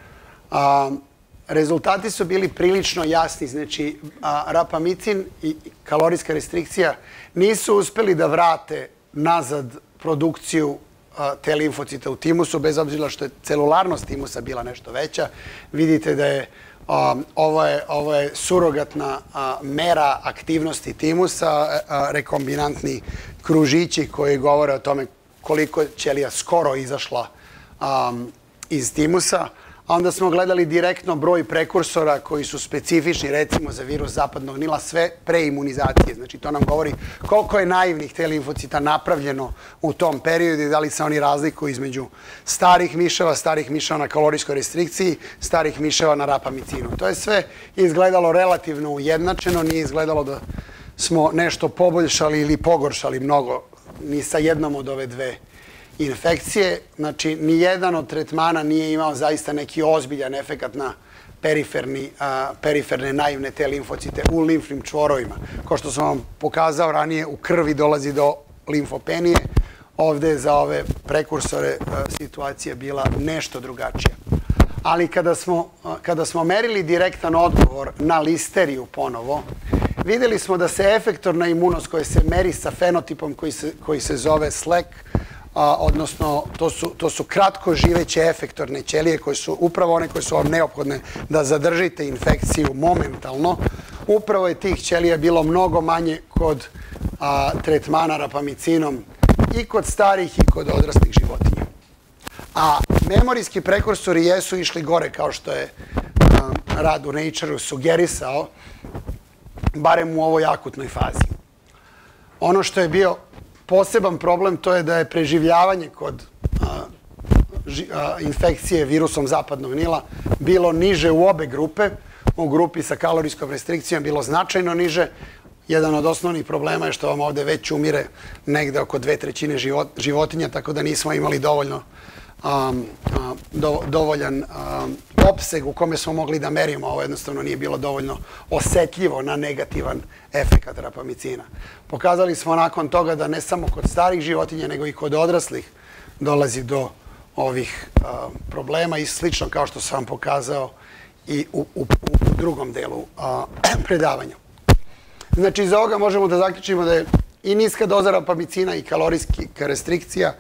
Rezultati su bili prilično jasni, znači rapamicin i kalorijska restrikcija nisu uspeli da vrate nazad produkciju te limfocita u timusu, bez obzira što je celularnost timusa bila nešto veća. Vidite da je ovo je surogatna mera aktivnosti timusa, rekombinantni kružići koji govore o tome koliko je ćelija skoro izašla iz timusa. A onda smo gledali direktno broj prekursora koji su specifični, recimo za virus zapadnog Nila, sve pre imunizacije. Znači, to nam govori koliko je naivnih te limfocita napravljeno u tom periodu i da li se oni razlikuju između starih miševa na kalorijskoj restrikciji, starih miševa na rapamicinu. To je sve izgledalo relativno ujednačeno, nije izgledalo da smo nešto poboljšali ili pogoršali mnogo ni sa jednom od ove dve infekcije. Znači, nijedan od tretmana nije imao zaista neki ozbiljan efekat na periferne naivne T limfocite u limfnim čvorovima. Kao što sam vam pokazao ranije, u krvi dolazi do limfopenije. Ovde je za ove prekursore situacija bila nešto drugačija. Ali kada smo merili direktan odgovor na listeriju ponovo, videli smo da se efektorna imunost koja se meri sa fenotipom koji se zove SLEC, odnosno to su kratko živeće efektorne ćelije koje su upravo one koje su vam neophodne da zadržite infekciju momentalno. Upravo je tih ćelija bilo mnogo manje kod tretmana rapamicinom i kod starih i kod odraslih životinja. A memorijski prekursori jesu išli gore kao što je rad u Nature-u sugerisao, barem u ovoj akutnoj fazi. Ono što je bio poseban problem to je da je preživljavanje kod infekcije virusom zapadnog Nila bilo niže u obe grupe. U grupi sa kalorijskom restrikcijom bilo značajno niže. Jedan od osnovnih problema je što vam ovde već umire negde oko 2/3 životinja, tako da nismo imali dovoljan opseg u kome smo mogli da merimo. Ovo jednostavno nije bilo dovoljno osetljivo na negativan efekat rapamicina. Pokazali smo nakon toga da ne samo kod starih životinja, nego i kod odraslih dolazi do ovih problema i slično kao što sam vam pokazao i u drugom delu predavanja. Znači, iz ovoga možemo da zaključimo da je i niska doza rapamicina i kalorijska restrikcija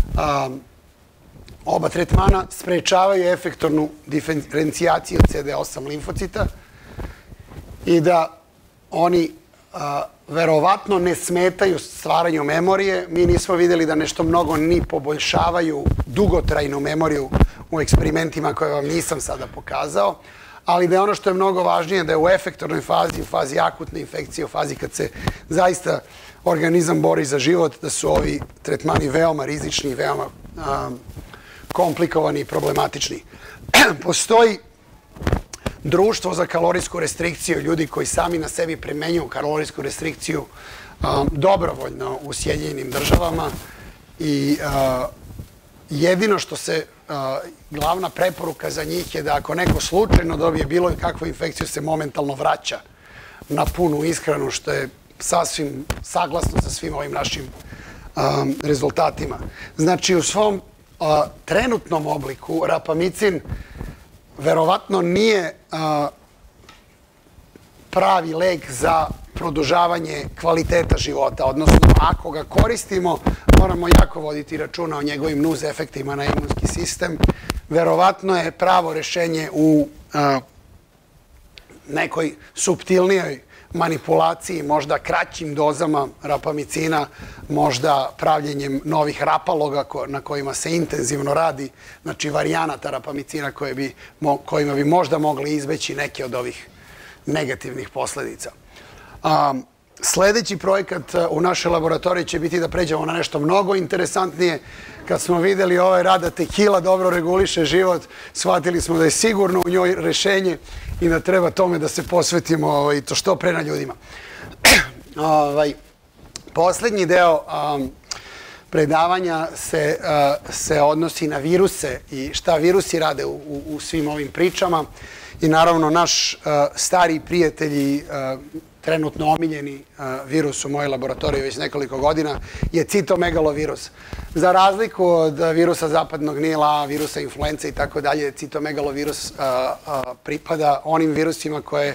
oba tretmana sprečavaju efektornu diferencijaciju CD8 limfocita i da oni verovatno ne smetaju stvaranju memorije. Mi nismo videli da nešto mnogo ni poboljšavaju dugotrajnu memoriju u eksperimentima koje vam nisam sada pokazao, ali da je ono što je mnogo važnije da je u efektornoj fazi, u fazi akutne infekcije, u fazi kad se zaista organizam bori za život, da su ovi tretmani veoma rizični i veoma komplikovani i problematični. Postoji društvo za kalorijsku restrikciju, ljudi koji sami na sebi primenjuju kalorijsku restrikciju dobrovoljno u Sjedinjenim Državama i jedino što se glavna preporuka za njih je da ako neko slučajno dobije bilo kakvu infekciju se momentalno vraća na punu ishranu, što je sasvim saglasno sa svim ovim našim rezultatima. Znači, u svom trenutnom obliku rapamicin verovatno nije pravi lek za produžavanje kvaliteta života, odnosno ako ga koristimo moramo jako voditi računa o njegovim nuz efektima na imunski sistem. Verovatno je pravo rešenje u nekoj suptilnijoj manipulaciji, možda kraćim dozama rapamicina, možda pravljenjem novih rapaloga na kojima se intenzivno radi, znači varijanata rapamicina kojima bi možda mogli izbeći neke od ovih negativnih posledica. Sledeći projekat u našoj laboratoriji će biti da pređemo na nešto mnogo interesantnije. Kad smo videli ovaj rad da tehila dobro reguliše život, shvatili smo da je sigurno u njoj rešenje i da treba tome da se posvetimo i to što pre na ljudima. Poslednji deo predavanja se odnosi na viruse i šta virusi rade u svim ovim pričama. I naravno naš stari prijatelj i trenutno omiljeni virus u mojoj laboratoriji već nekoliko godina je citomegalovirus. Za razliku od virusa zapadnog Nila, virusa influence i tako dalje, citomegalovirus pripada onim virusima koje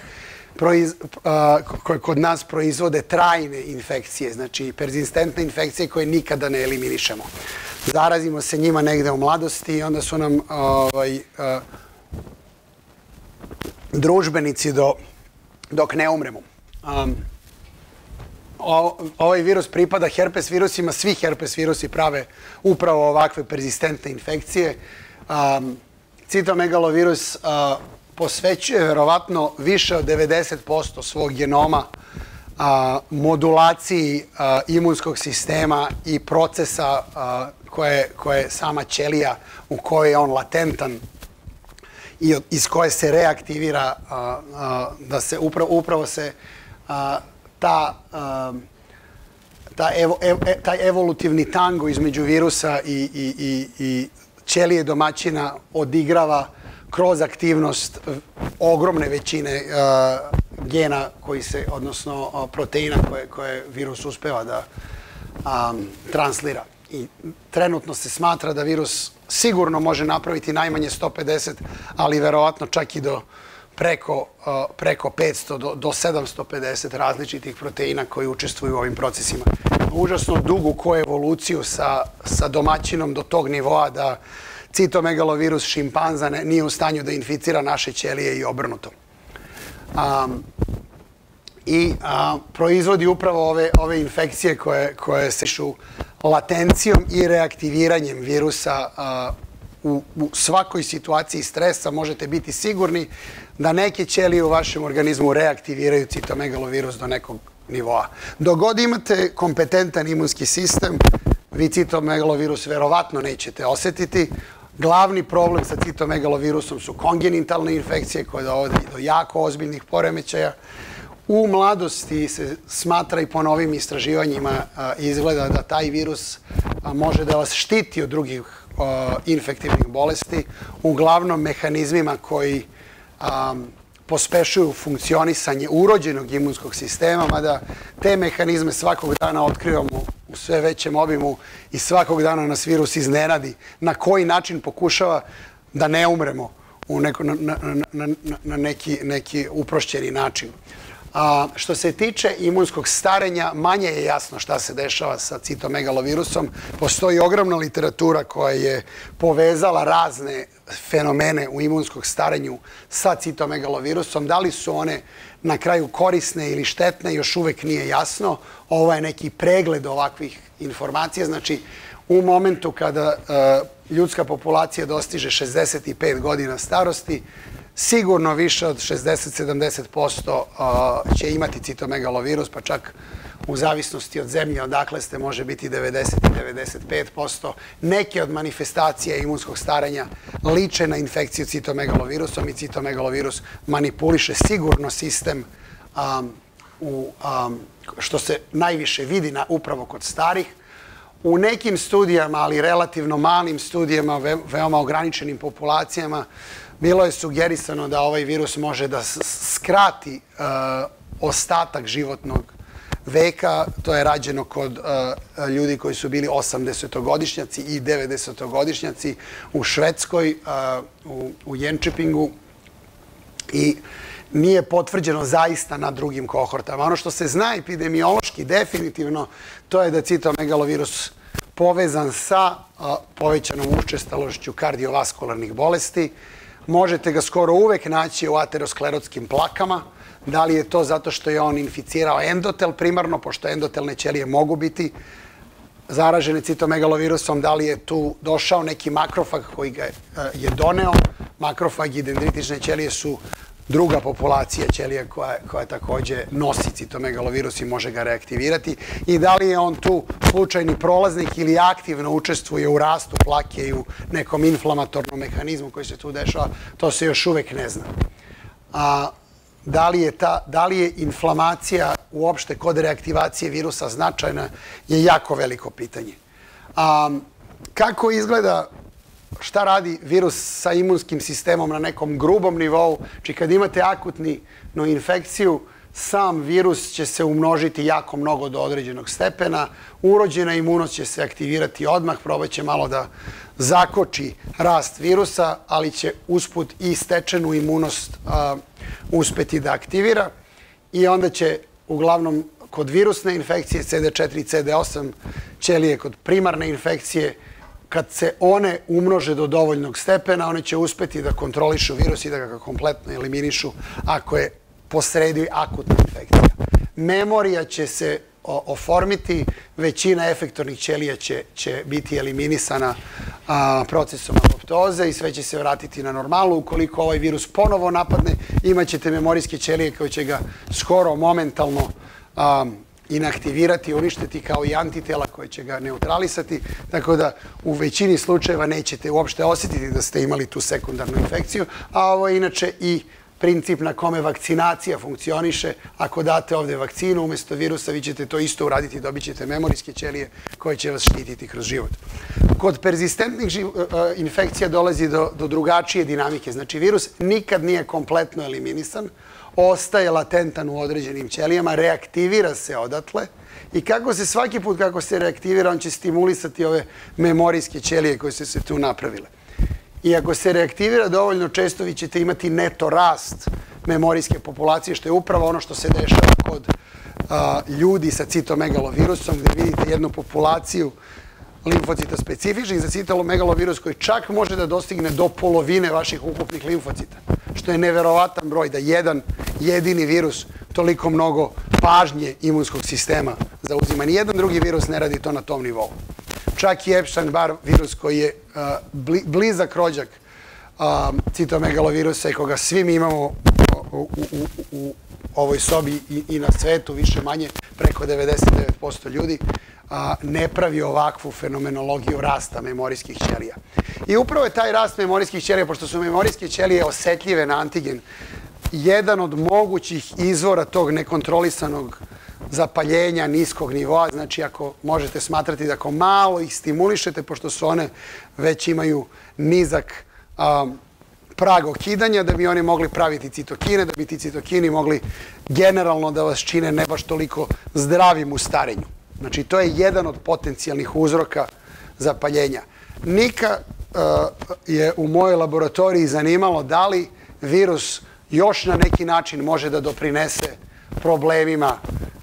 kod nas proizvode trajne infekcije, znači perzistentne infekcije koje nikada ne eliminišemo. Zarazimo se njima negde u mladosti i onda su nam družbenici dok ne umremo. Ovaj virus pripada herpes virusima, svi herpes virusi prave upravo ovakve perzistentne infekcije. Citomegalovirus posvećuje verovatno više od 90% svog genoma modulaciji imunskog sistema i procesa koje sama ćelija u kojoj je on latentan i iz koje se reaktivira, da se upravo se taj evolutivni tango između virusa i ćelije domaćina odigrava kroz aktivnost ogromne većine gena koji se, odnosno proteina koje virus uspeva da translira. I trenutno se smatra da virus sigurno može napraviti najmanje 150, ali verovatno čak i do preko 500 do 750 različitih proteina koji učestvuju u ovim procesima. Užasno dugu koevoluciju sa domaćinom do tog nivoa da citomegalovirus šimpanza nije u stanju da inficira naše ćelije i obrnuto. I proizvodi upravo ove infekcije koje se šu latencijom i reaktiviranjem virusa u svakoj situaciji stresa. Možete biti sigurni da neke ćelije u vašem organizmu reaktiviraju citomegalovirus do nekog nivoa. Dok god imate kompetentan imunski sistem, vi citomegalovirus verovatno nećete osetiti. Glavni problem sa citomegalovirusom su kongenitalne infekcije koje dovode do jako ozbiljnih poremećaja. U mladosti se smatra i po novim istraživanjima izgleda da taj virus može da vas štiti od drugih infektivnih bolesti, uglavnom mehanizmima koji pospešuju funkcionisanje urođenog imunskog sistema, mada te mehanizme svakog dana otkrivamo u sve većem obimu i svakog dana nas virus iznenadi na koji način pokušava da ne umremo na neki uprošćeni način. Što se tiče imunskog starenja, manje je jasno šta se dešava sa citomegalovirusom. Postoji ogromna literatura koja je povezala razne fenomene u imunskom starenju sa citomegalovirusom. Da li su one na kraju korisne ili štetne, još uvek nije jasno. Ovo je neki pregled ovakvih informacija. Znači, u momentu kada ljudska populacija dostiže 65 godina starosti, sigurno više od 60-70% će imati citomegalovirus, pa čak u zavisnosti od zemlje odakle ste može biti 90 i 95%. Neke od manifestacija imunskog starenja liče na infekciju citomegalovirusom i citomegalovirus manipuliše sigurno sistem što se najviše vidi upravo kod starih. U nekim studijama, ali relativno malim studijama, veoma ograničenim populacijama, bilo je sugerisano da ovaj virus može da skrati ostatak životnog veka. To je rađeno kod ljudi koji su bili 80-godišnjaci i 90-godišnjaci u Švedskoj, u Jönköpingu, i nije potvrđeno zaista na drugim kohortama. Ono što se zna epidemiološki definitivno, to je da citomegalovirus povezan sa povećanom učestalošću kardiovaskularnih bolesti. Možete ga skoro uvek naći u aterosklerotskim plakama. Da li je to zato što je on inficirao endotel primarno, pošto endotelne ćelije mogu biti zaražene citomegalovirusom, da li je tu došao neki makrofag koji ga je doneo. Makrofag i dendritične ćelije su druga populacija ćelija koja takođe nosi citomegalovirus i može ga reaktivirati. I da li je on tu slučajni prolaznik ili aktivno učestvuje u rastu plake i u nekom inflamatornom mehanizmu koji se tu dešava, to se još uvek ne zna. Da li je inflamacija uopšte kod reaktivacije virusa značajna je jako veliko pitanje. Kako izgleda, šta radi virus sa imunskim sistemom na nekom grubom nivou? Či kad imate akutnu infekciju, sam virus će se umnožiti jako mnogo do određenog stepena. Urođena imunost će se aktivirati odmah, probaće malo da zakoči rast virusa, ali će usput i stečenu imunost uspeti da aktivira. I onda će uglavnom kod virusne infekcije CD4 i CD8 ćelije, kod primarne infekcije, kad se one umnože do dovoljnog stepena, one će uspeti da kontrolišu virus i da ga kompletno eliminišu ako je posredi akutna infekcija. Memorija će se oformiti, većina efektornih ćelija će biti eliminisana procesom apoptoze i sve će se vratiti na normalu. Ukoliko ovaj virus ponovo napadne, imat ćete memorijske ćelije koje će ga skoro momentalno inaktivirati, uništiti, kao i antitela koje će ga neutralisati, tako da u većini slučajeva nećete uopšte osjetiti da ste imali tu sekundarnu infekciju, a ovo je inače i princip na kome vakcinacija funkcioniše. Ako date ovde vakcinu umesto virusa, vi ćete to isto uraditi i dobit ćete memorijske ćelije koje će vas štititi kroz život. Kod perzistentnih infekcija dolazi do drugačije dinamike. Znači, virus nikad nije kompletno eliminisan, ostaje latentan u određenim ćelijama, reaktivira se odatle i kako se svaki put kako se reaktivira, on će stimulisati ove memorijske ćelije koje su se tu napravile. I ako se reaktivira dovoljno često, vi ćete imati neto rast memorijske populacije, što je upravo ono što se dešava kod ljudi sa citomegalovirusom, gde vidite jednu populaciju limfocita specifičnih za citomegalovirus koji čak može da dostigne do polovine vaših ukupnih limfocita, što je neverovatan broj da jedan jedini virus toliko mnogo pažnje imunskog sistema zauzima. Nijedan drugi virus ne radi to na tom nivou. Čak i Epstein-Barr virus koji je blizak rođak citomegalovirusa i koga svi mi imamo u ovoj sobi i na svetu, više manje preko 99% ljudi, ne pravi ovakvu fenomenologiju rasta memorijskih ćelija. I upravo je taj rast memorijskih ćelija, pošto su memorijske ćelije osetljive na antigen, jedan od mogućih izvora tog nekontrolisanog zapaljenja niskog nivoa. Znači, ako možete smatrati da ako malo ih stimulišete, pošto su one već imaju nizak prag okidanja, da bi oni mogli praviti citokine, da bi ti citokini mogli generalno da vas čine ne baš toliko zdravim u starenju. Znači, to je jedan od potencijalnih uzroka zapaljenja. Nika je u mojoj laboratoriji zanimalo da li virus još na neki način može da doprinese problemima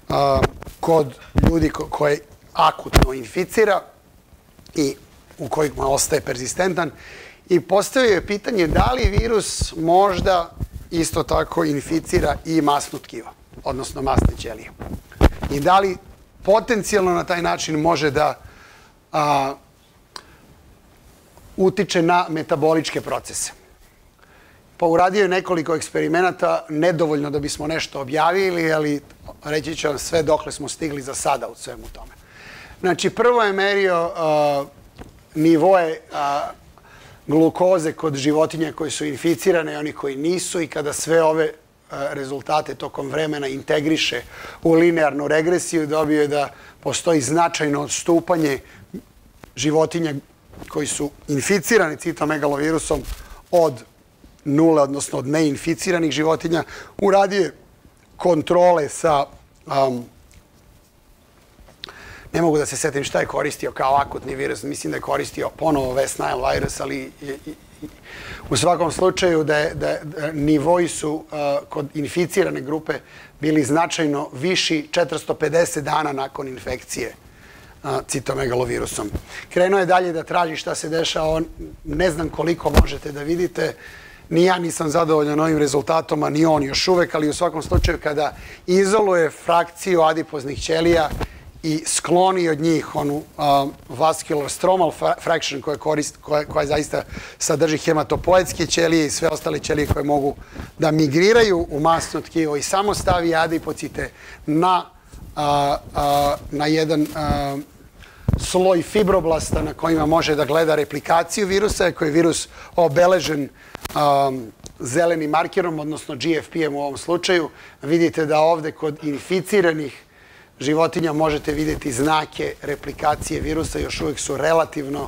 kod ljudi koje akutno inficira i u kojima ostaje perzistentan. I postavio je pitanje da li virus možda isto tako inficira i masno tkivo, odnosno masne ćelije. I da li potencijalno na taj način može da utiče na metaboličke procese. Pa uradio je nekoliko eksperimenata, nedovoljno da bismo nešto objavili, ali reći ću vam sve dokle smo stigli za sada u svemu tome. Znači, prvo je merio nivoe glukoze kod životinja koji su inficirane i oni koji nisu i kada sve ove rezultate tokom vremena integriše u linearnu regresiju, dobio je da postoji značajno odstupanje životinja koji su inficirani citomegalovirusom od nule, odnosno od neinficiranih životinja. Uradio je kontrole sa, ne mogu da se setim šta je koristio kao akutni virus, mislim da je koristio ponovo West Nile virus, ali u svakom slučaju da nivoji su kod inficirane grupe bili značajno viši 450 dana nakon infekcije citomegalovirusom. Krenuo je dalje da traži šta se dešava, ne znam koliko možete da vidite, ni ja nisam zadovoljan ovim rezultatom, a ni on još uvek, ali u svakom slučaju kada izoluje frakciju adipoznih ćelija i skloni od njih onu vascular stromal fraction koja zaista sadrži hematopoetske ćelije i sve ostale ćelije koje mogu da migriraju u masno tkivo i samo stavi adipocite na jedan sloj fibroblasta na kojima može da gleda replikaciju virusa, koji je virus obeležen zelenim markerom, odnosno GFP-em u ovom slučaju. Vidite da ovde kod inficiranih životinja možete vidjeti znake replikacije virusa, još uvijek su relativno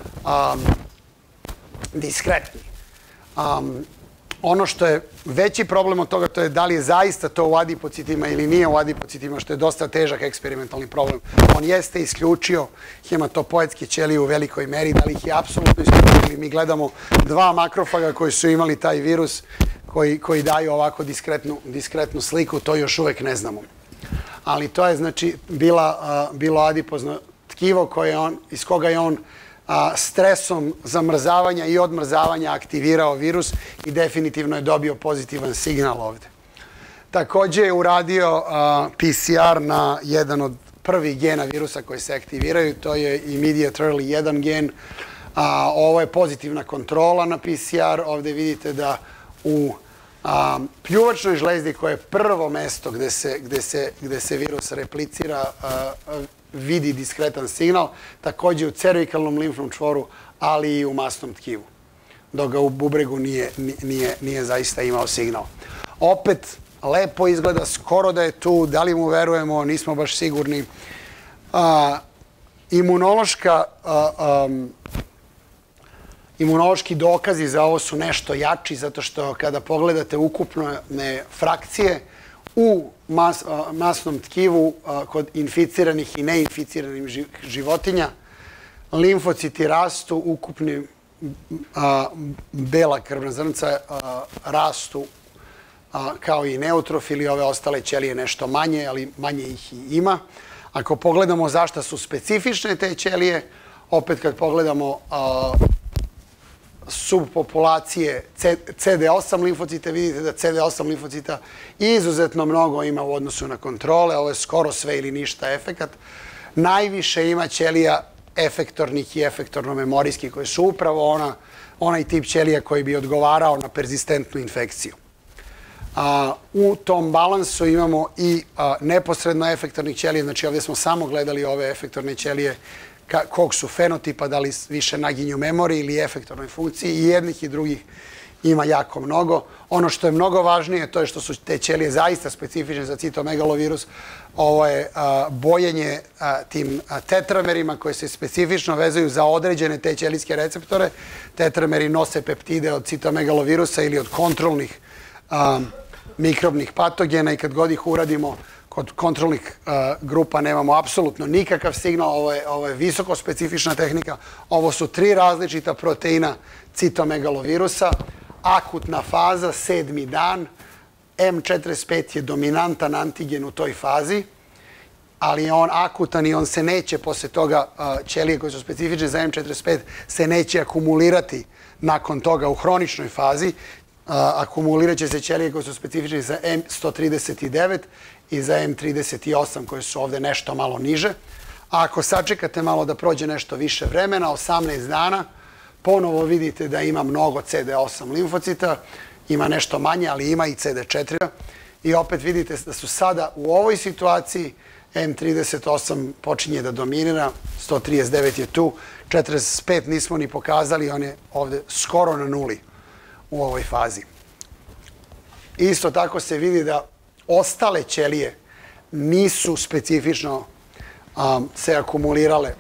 diskretni. Ono što je veći problem od toga to je da li je zaista to u adipocitima ili nije u adipocitima, što je dosta težak eksperimentalni problem. On jeste isključio hematopoetske ćelije u velikoj meri, da li ih je apsolutno isključio. Mi gledamo dva makrofaga koji su imali taj virus koji daju ovako diskretnu sliku, to još uvek ne znamo. Ali to je znači bilo adipozno tkivo iz koga je on stresom zamrzavanja i odmrzavanja aktivirao virus i definitivno je dobio pozitivan signal ovde. Takođe je uradio PCR na jedan od prvih gena virusa koji se aktiviraju, to je immediate early 1 gen. Ovo je pozitivna kontrola na PCR. Ovde vidite da u pljuvačnoj žlezdi, koje je prvo mesto gde se virus replicira, vidi diskretan signal, takođe u cervikalnom limfnom čvoru, ali i u masnom tkivu. dok ga u bubregu nije zaista imao signal. Opet, lepo izgleda, skoro da je tu, da li mu verujemo, nismo baš sigurni. Imunološki dokazi za ovo su nešto jači, zato što kada pogledate ukupne frakcije u masnom tkivu kod inficiranih i neinficiranih životinja, limfociti rastu, ukupni bela krvna zrnca rastu kao i neutrofili, ove ostale ćelije nešto manje, ali manje ih i ima. Ako pogledamo zašto su specifične te ćelije, opet kad pogledamo subpopulacije CD8 limfocita, vidite da CD8 limfocita izuzetno mnogo ima u odnosu na kontrole, ovo je skoro sve ili ništa efekat. Najviše ima ćelija efektornih i efektorno-memorijskih, koje su upravo onaj tip ćelija koji bi odgovarao na perzistentnu infekciju. U tom balansu imamo i neposredno efektornih ćelija, znači ovdje smo samo gledali ove efektorne ćelije kog su fenotipa, da li više naginju memoriji ili efektornoj funkciji, i jednih i drugih ima jako mnogo. Ono što je mnogo važnije, to je što su te ćelije zaista specifične za citomegalovirus. Ovo je bojenje tim tetramerima koje se specifično vezuju za određene te ćelijske receptore. Tetrameri nose peptide od citomegalovirusa ili od kontrolnih mikrobnih patogena, i kad god ih uradimo kod kontrolnih grupa nemamo apsolutno nikakav signal. Ovo je visoko specifična tehnika. Ovo su 3 različita proteina citomegalovirusa. Akutna faza, 7. dan. M45 je dominantan antigen u toj fazi, ali je on akutan i on se neće posle toga, ćelije koje su specifične za M45, se neće akumulirati nakon toga u hroničnoj fazi. Akumulirat će se ćelije koje su specifične za M139 i za M38 koje su ovde nešto malo niže. A ako sačekate malo da prođe nešto više vremena, 18 dana, ponovo vidite da ima mnogo CD8 limfocita, ima nešto manje, ali ima i CD4. I opet vidite da su sada u ovoj situaciji M38 počinje da dominira, 139 je tu, 45 nismo ni pokazali, on je ovde skoro na nuli u ovoj fazi. Isto tako se vidi da ostale ćelije nisu specifično se akumulirale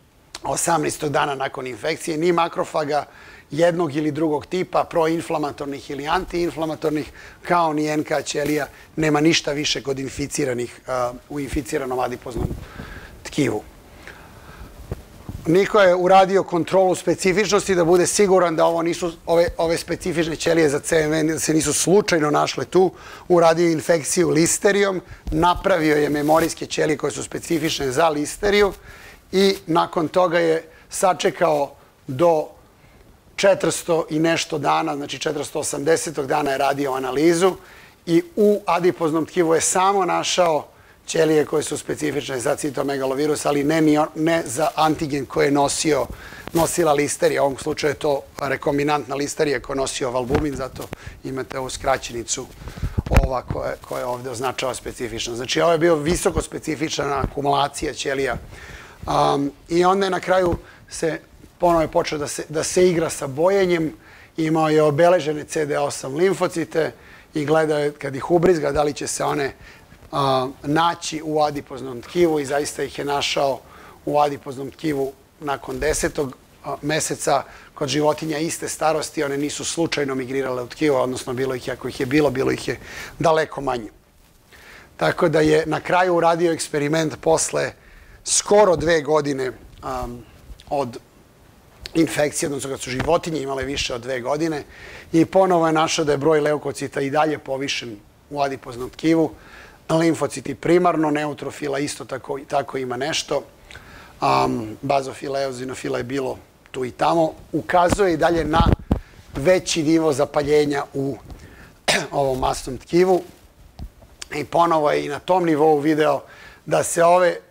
18. dana nakon infekcije, ni makrofaga jednog ili drugog tipa, proinflamatornih ili antiinflamatornih, kao ni NK ćelija, nema ništa više kod inficiranih u inficiranom adipoznom tkivu. Niko je uradio kontrolu specifičnosti da bude siguran da ove specifične ćelije za CMV da se nisu slučajno našle tu. Uradio je infekciju listerijom, napravio je memorijske ćelije koje su specifične za listeriju i nakon toga je sačekao do 400 i nešto dana, znači 480. dana je radio analizu i u adipoznom tkivu je samo našao ćelije koje su specifične za citomegalovirus, ali ne za antigen koji je nosila listerija. U ovom slučaju je to rekombinantna listerija koja je nosio valbumin, zato imate ovu skraćenicu ova koja ovde označava specifičnost. Znači, ovo je bio visoko specifična akumulacija ćelija. I onda je na kraju ponovo je počeo da se igra sa bojenjem, imao je obeležene CD8 limfocite i gledao je kad ih ubrizga da li će se one naći u adipoznom tkivu, i zaista ih je našao u adipoznom tkivu nakon 10. meseca. Kod životinja iste starosti one nisu slučajno migrirale u tkivo, odnosno bilo ih je, ako ih je bilo ih je daleko manje. Tako da je na kraju uradio eksperiment posle skoro 2 godine od infekcije, odnosno kad su životinje imale više od 2 godine, i ponovo je našao da je broj leukocita i dalje povišen u adipoznom tkivu. Limfociti primarno, neutrofila isto tako ima nešto. Bazofila, eozinofila je bilo tu i tamo. Ukazuje i dalje na veći nivo zapaljenja u ovom masnom tkivu. I ponovo je i na tom nivou video da se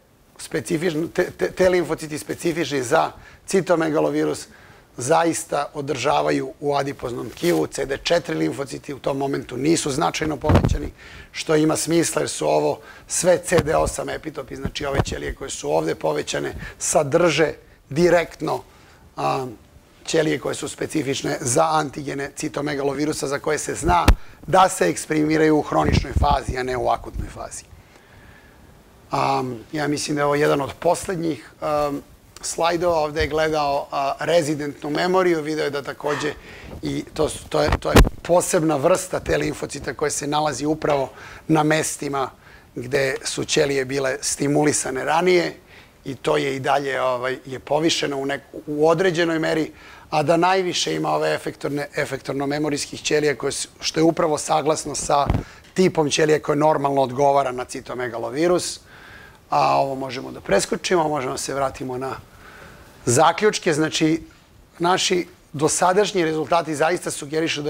te limfociti specifični za citomegalovirus zaista održavaju u adipoznom tkivu. CD4 limfociti u tom momentu nisu značajno povećani, što ima smisla jer su ovo sve CD8 epitopi, znači ove ćelije koje su ovde povećane sadrže direktno ćelije koje su specifične za antigene citomegalovirusa za koje se zna da se eksprimiraju u hroničnoj fazi, a ne u akutnoj fazi. Ja mislim da je ovo jedan od poslednjih slajdova. Ovde je gledao rezidentnu memoriju, video je da takođe i to je posebna vrsta te limfocita koja se nalazi upravo na mestima gde su ćelije bile stimulisane ranije i to je i dalje povišeno u određenoj meri, a da najviše ima ove efektorno-memorijskih ćelija, što je upravo saglasno sa tipom ćelije koje normalno odgovara na citomegalovirus. A ovo možemo da preskočimo, možemo da se vratimo na zaključke. Znači, naši dosadašnji rezultati zaista sugerišu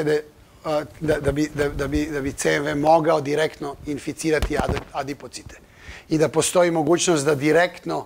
da bi CMV mogao direktno inficirati adipocite i da postoji mogućnost da direktno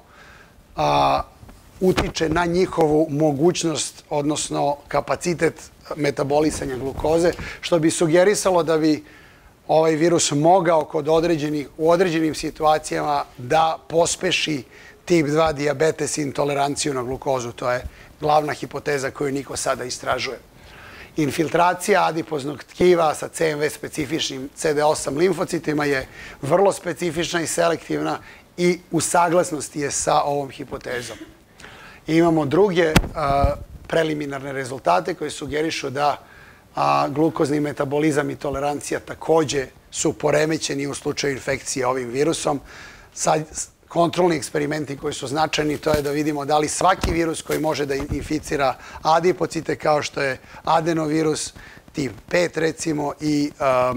utiče na njihovu mogućnost, odnosno kapacitet metabolisanja glukoze, što bi sugerisalo da bi ovaj virus mogao u određenim situacijama da pospeši tip 2 dijabetes i intoleranciju na glukozu. To je glavna hipoteza koju niko sada istražuje. Infiltracija adipoznog tkiva sa CMV specifičnim CD8 limfocitima je vrlo specifična i selektivna i u saglasnosti je sa ovom hipotezom. Imamo druge preliminarne rezultate koji sugerišu da glukozni metabolizam i tolerancija takođe su poremećeni u slučaju infekcije ovim virusom. Sad, kontrolni eksperimenti koji su značajni, to je da vidimo da li svaki virus koji može da inficira adipocite, kao što je adenovirus tip 5 recimo i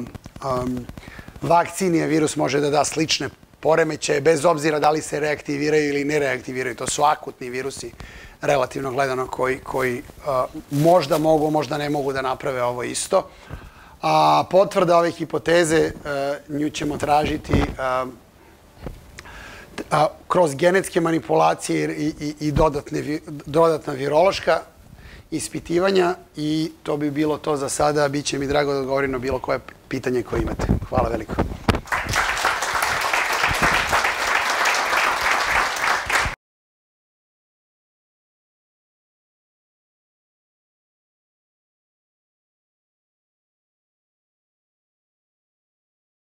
vakcinije virus može da da slične poremećaje, bez obzira da li se reaktiviraju ili ne reaktiviraju. To su akutni virusi, relativno gledano, koji možda mogu, možda ne mogu da naprave ovo isto. Potvrda ove hipoteze, nju ćemo tražiti kroz genetske manipulacije i dodatna virološka ispitivanja i to bi bilo to za sada. Biće mi drago da odgovorim na bilo koje pitanje koje imate. Hvala veliko.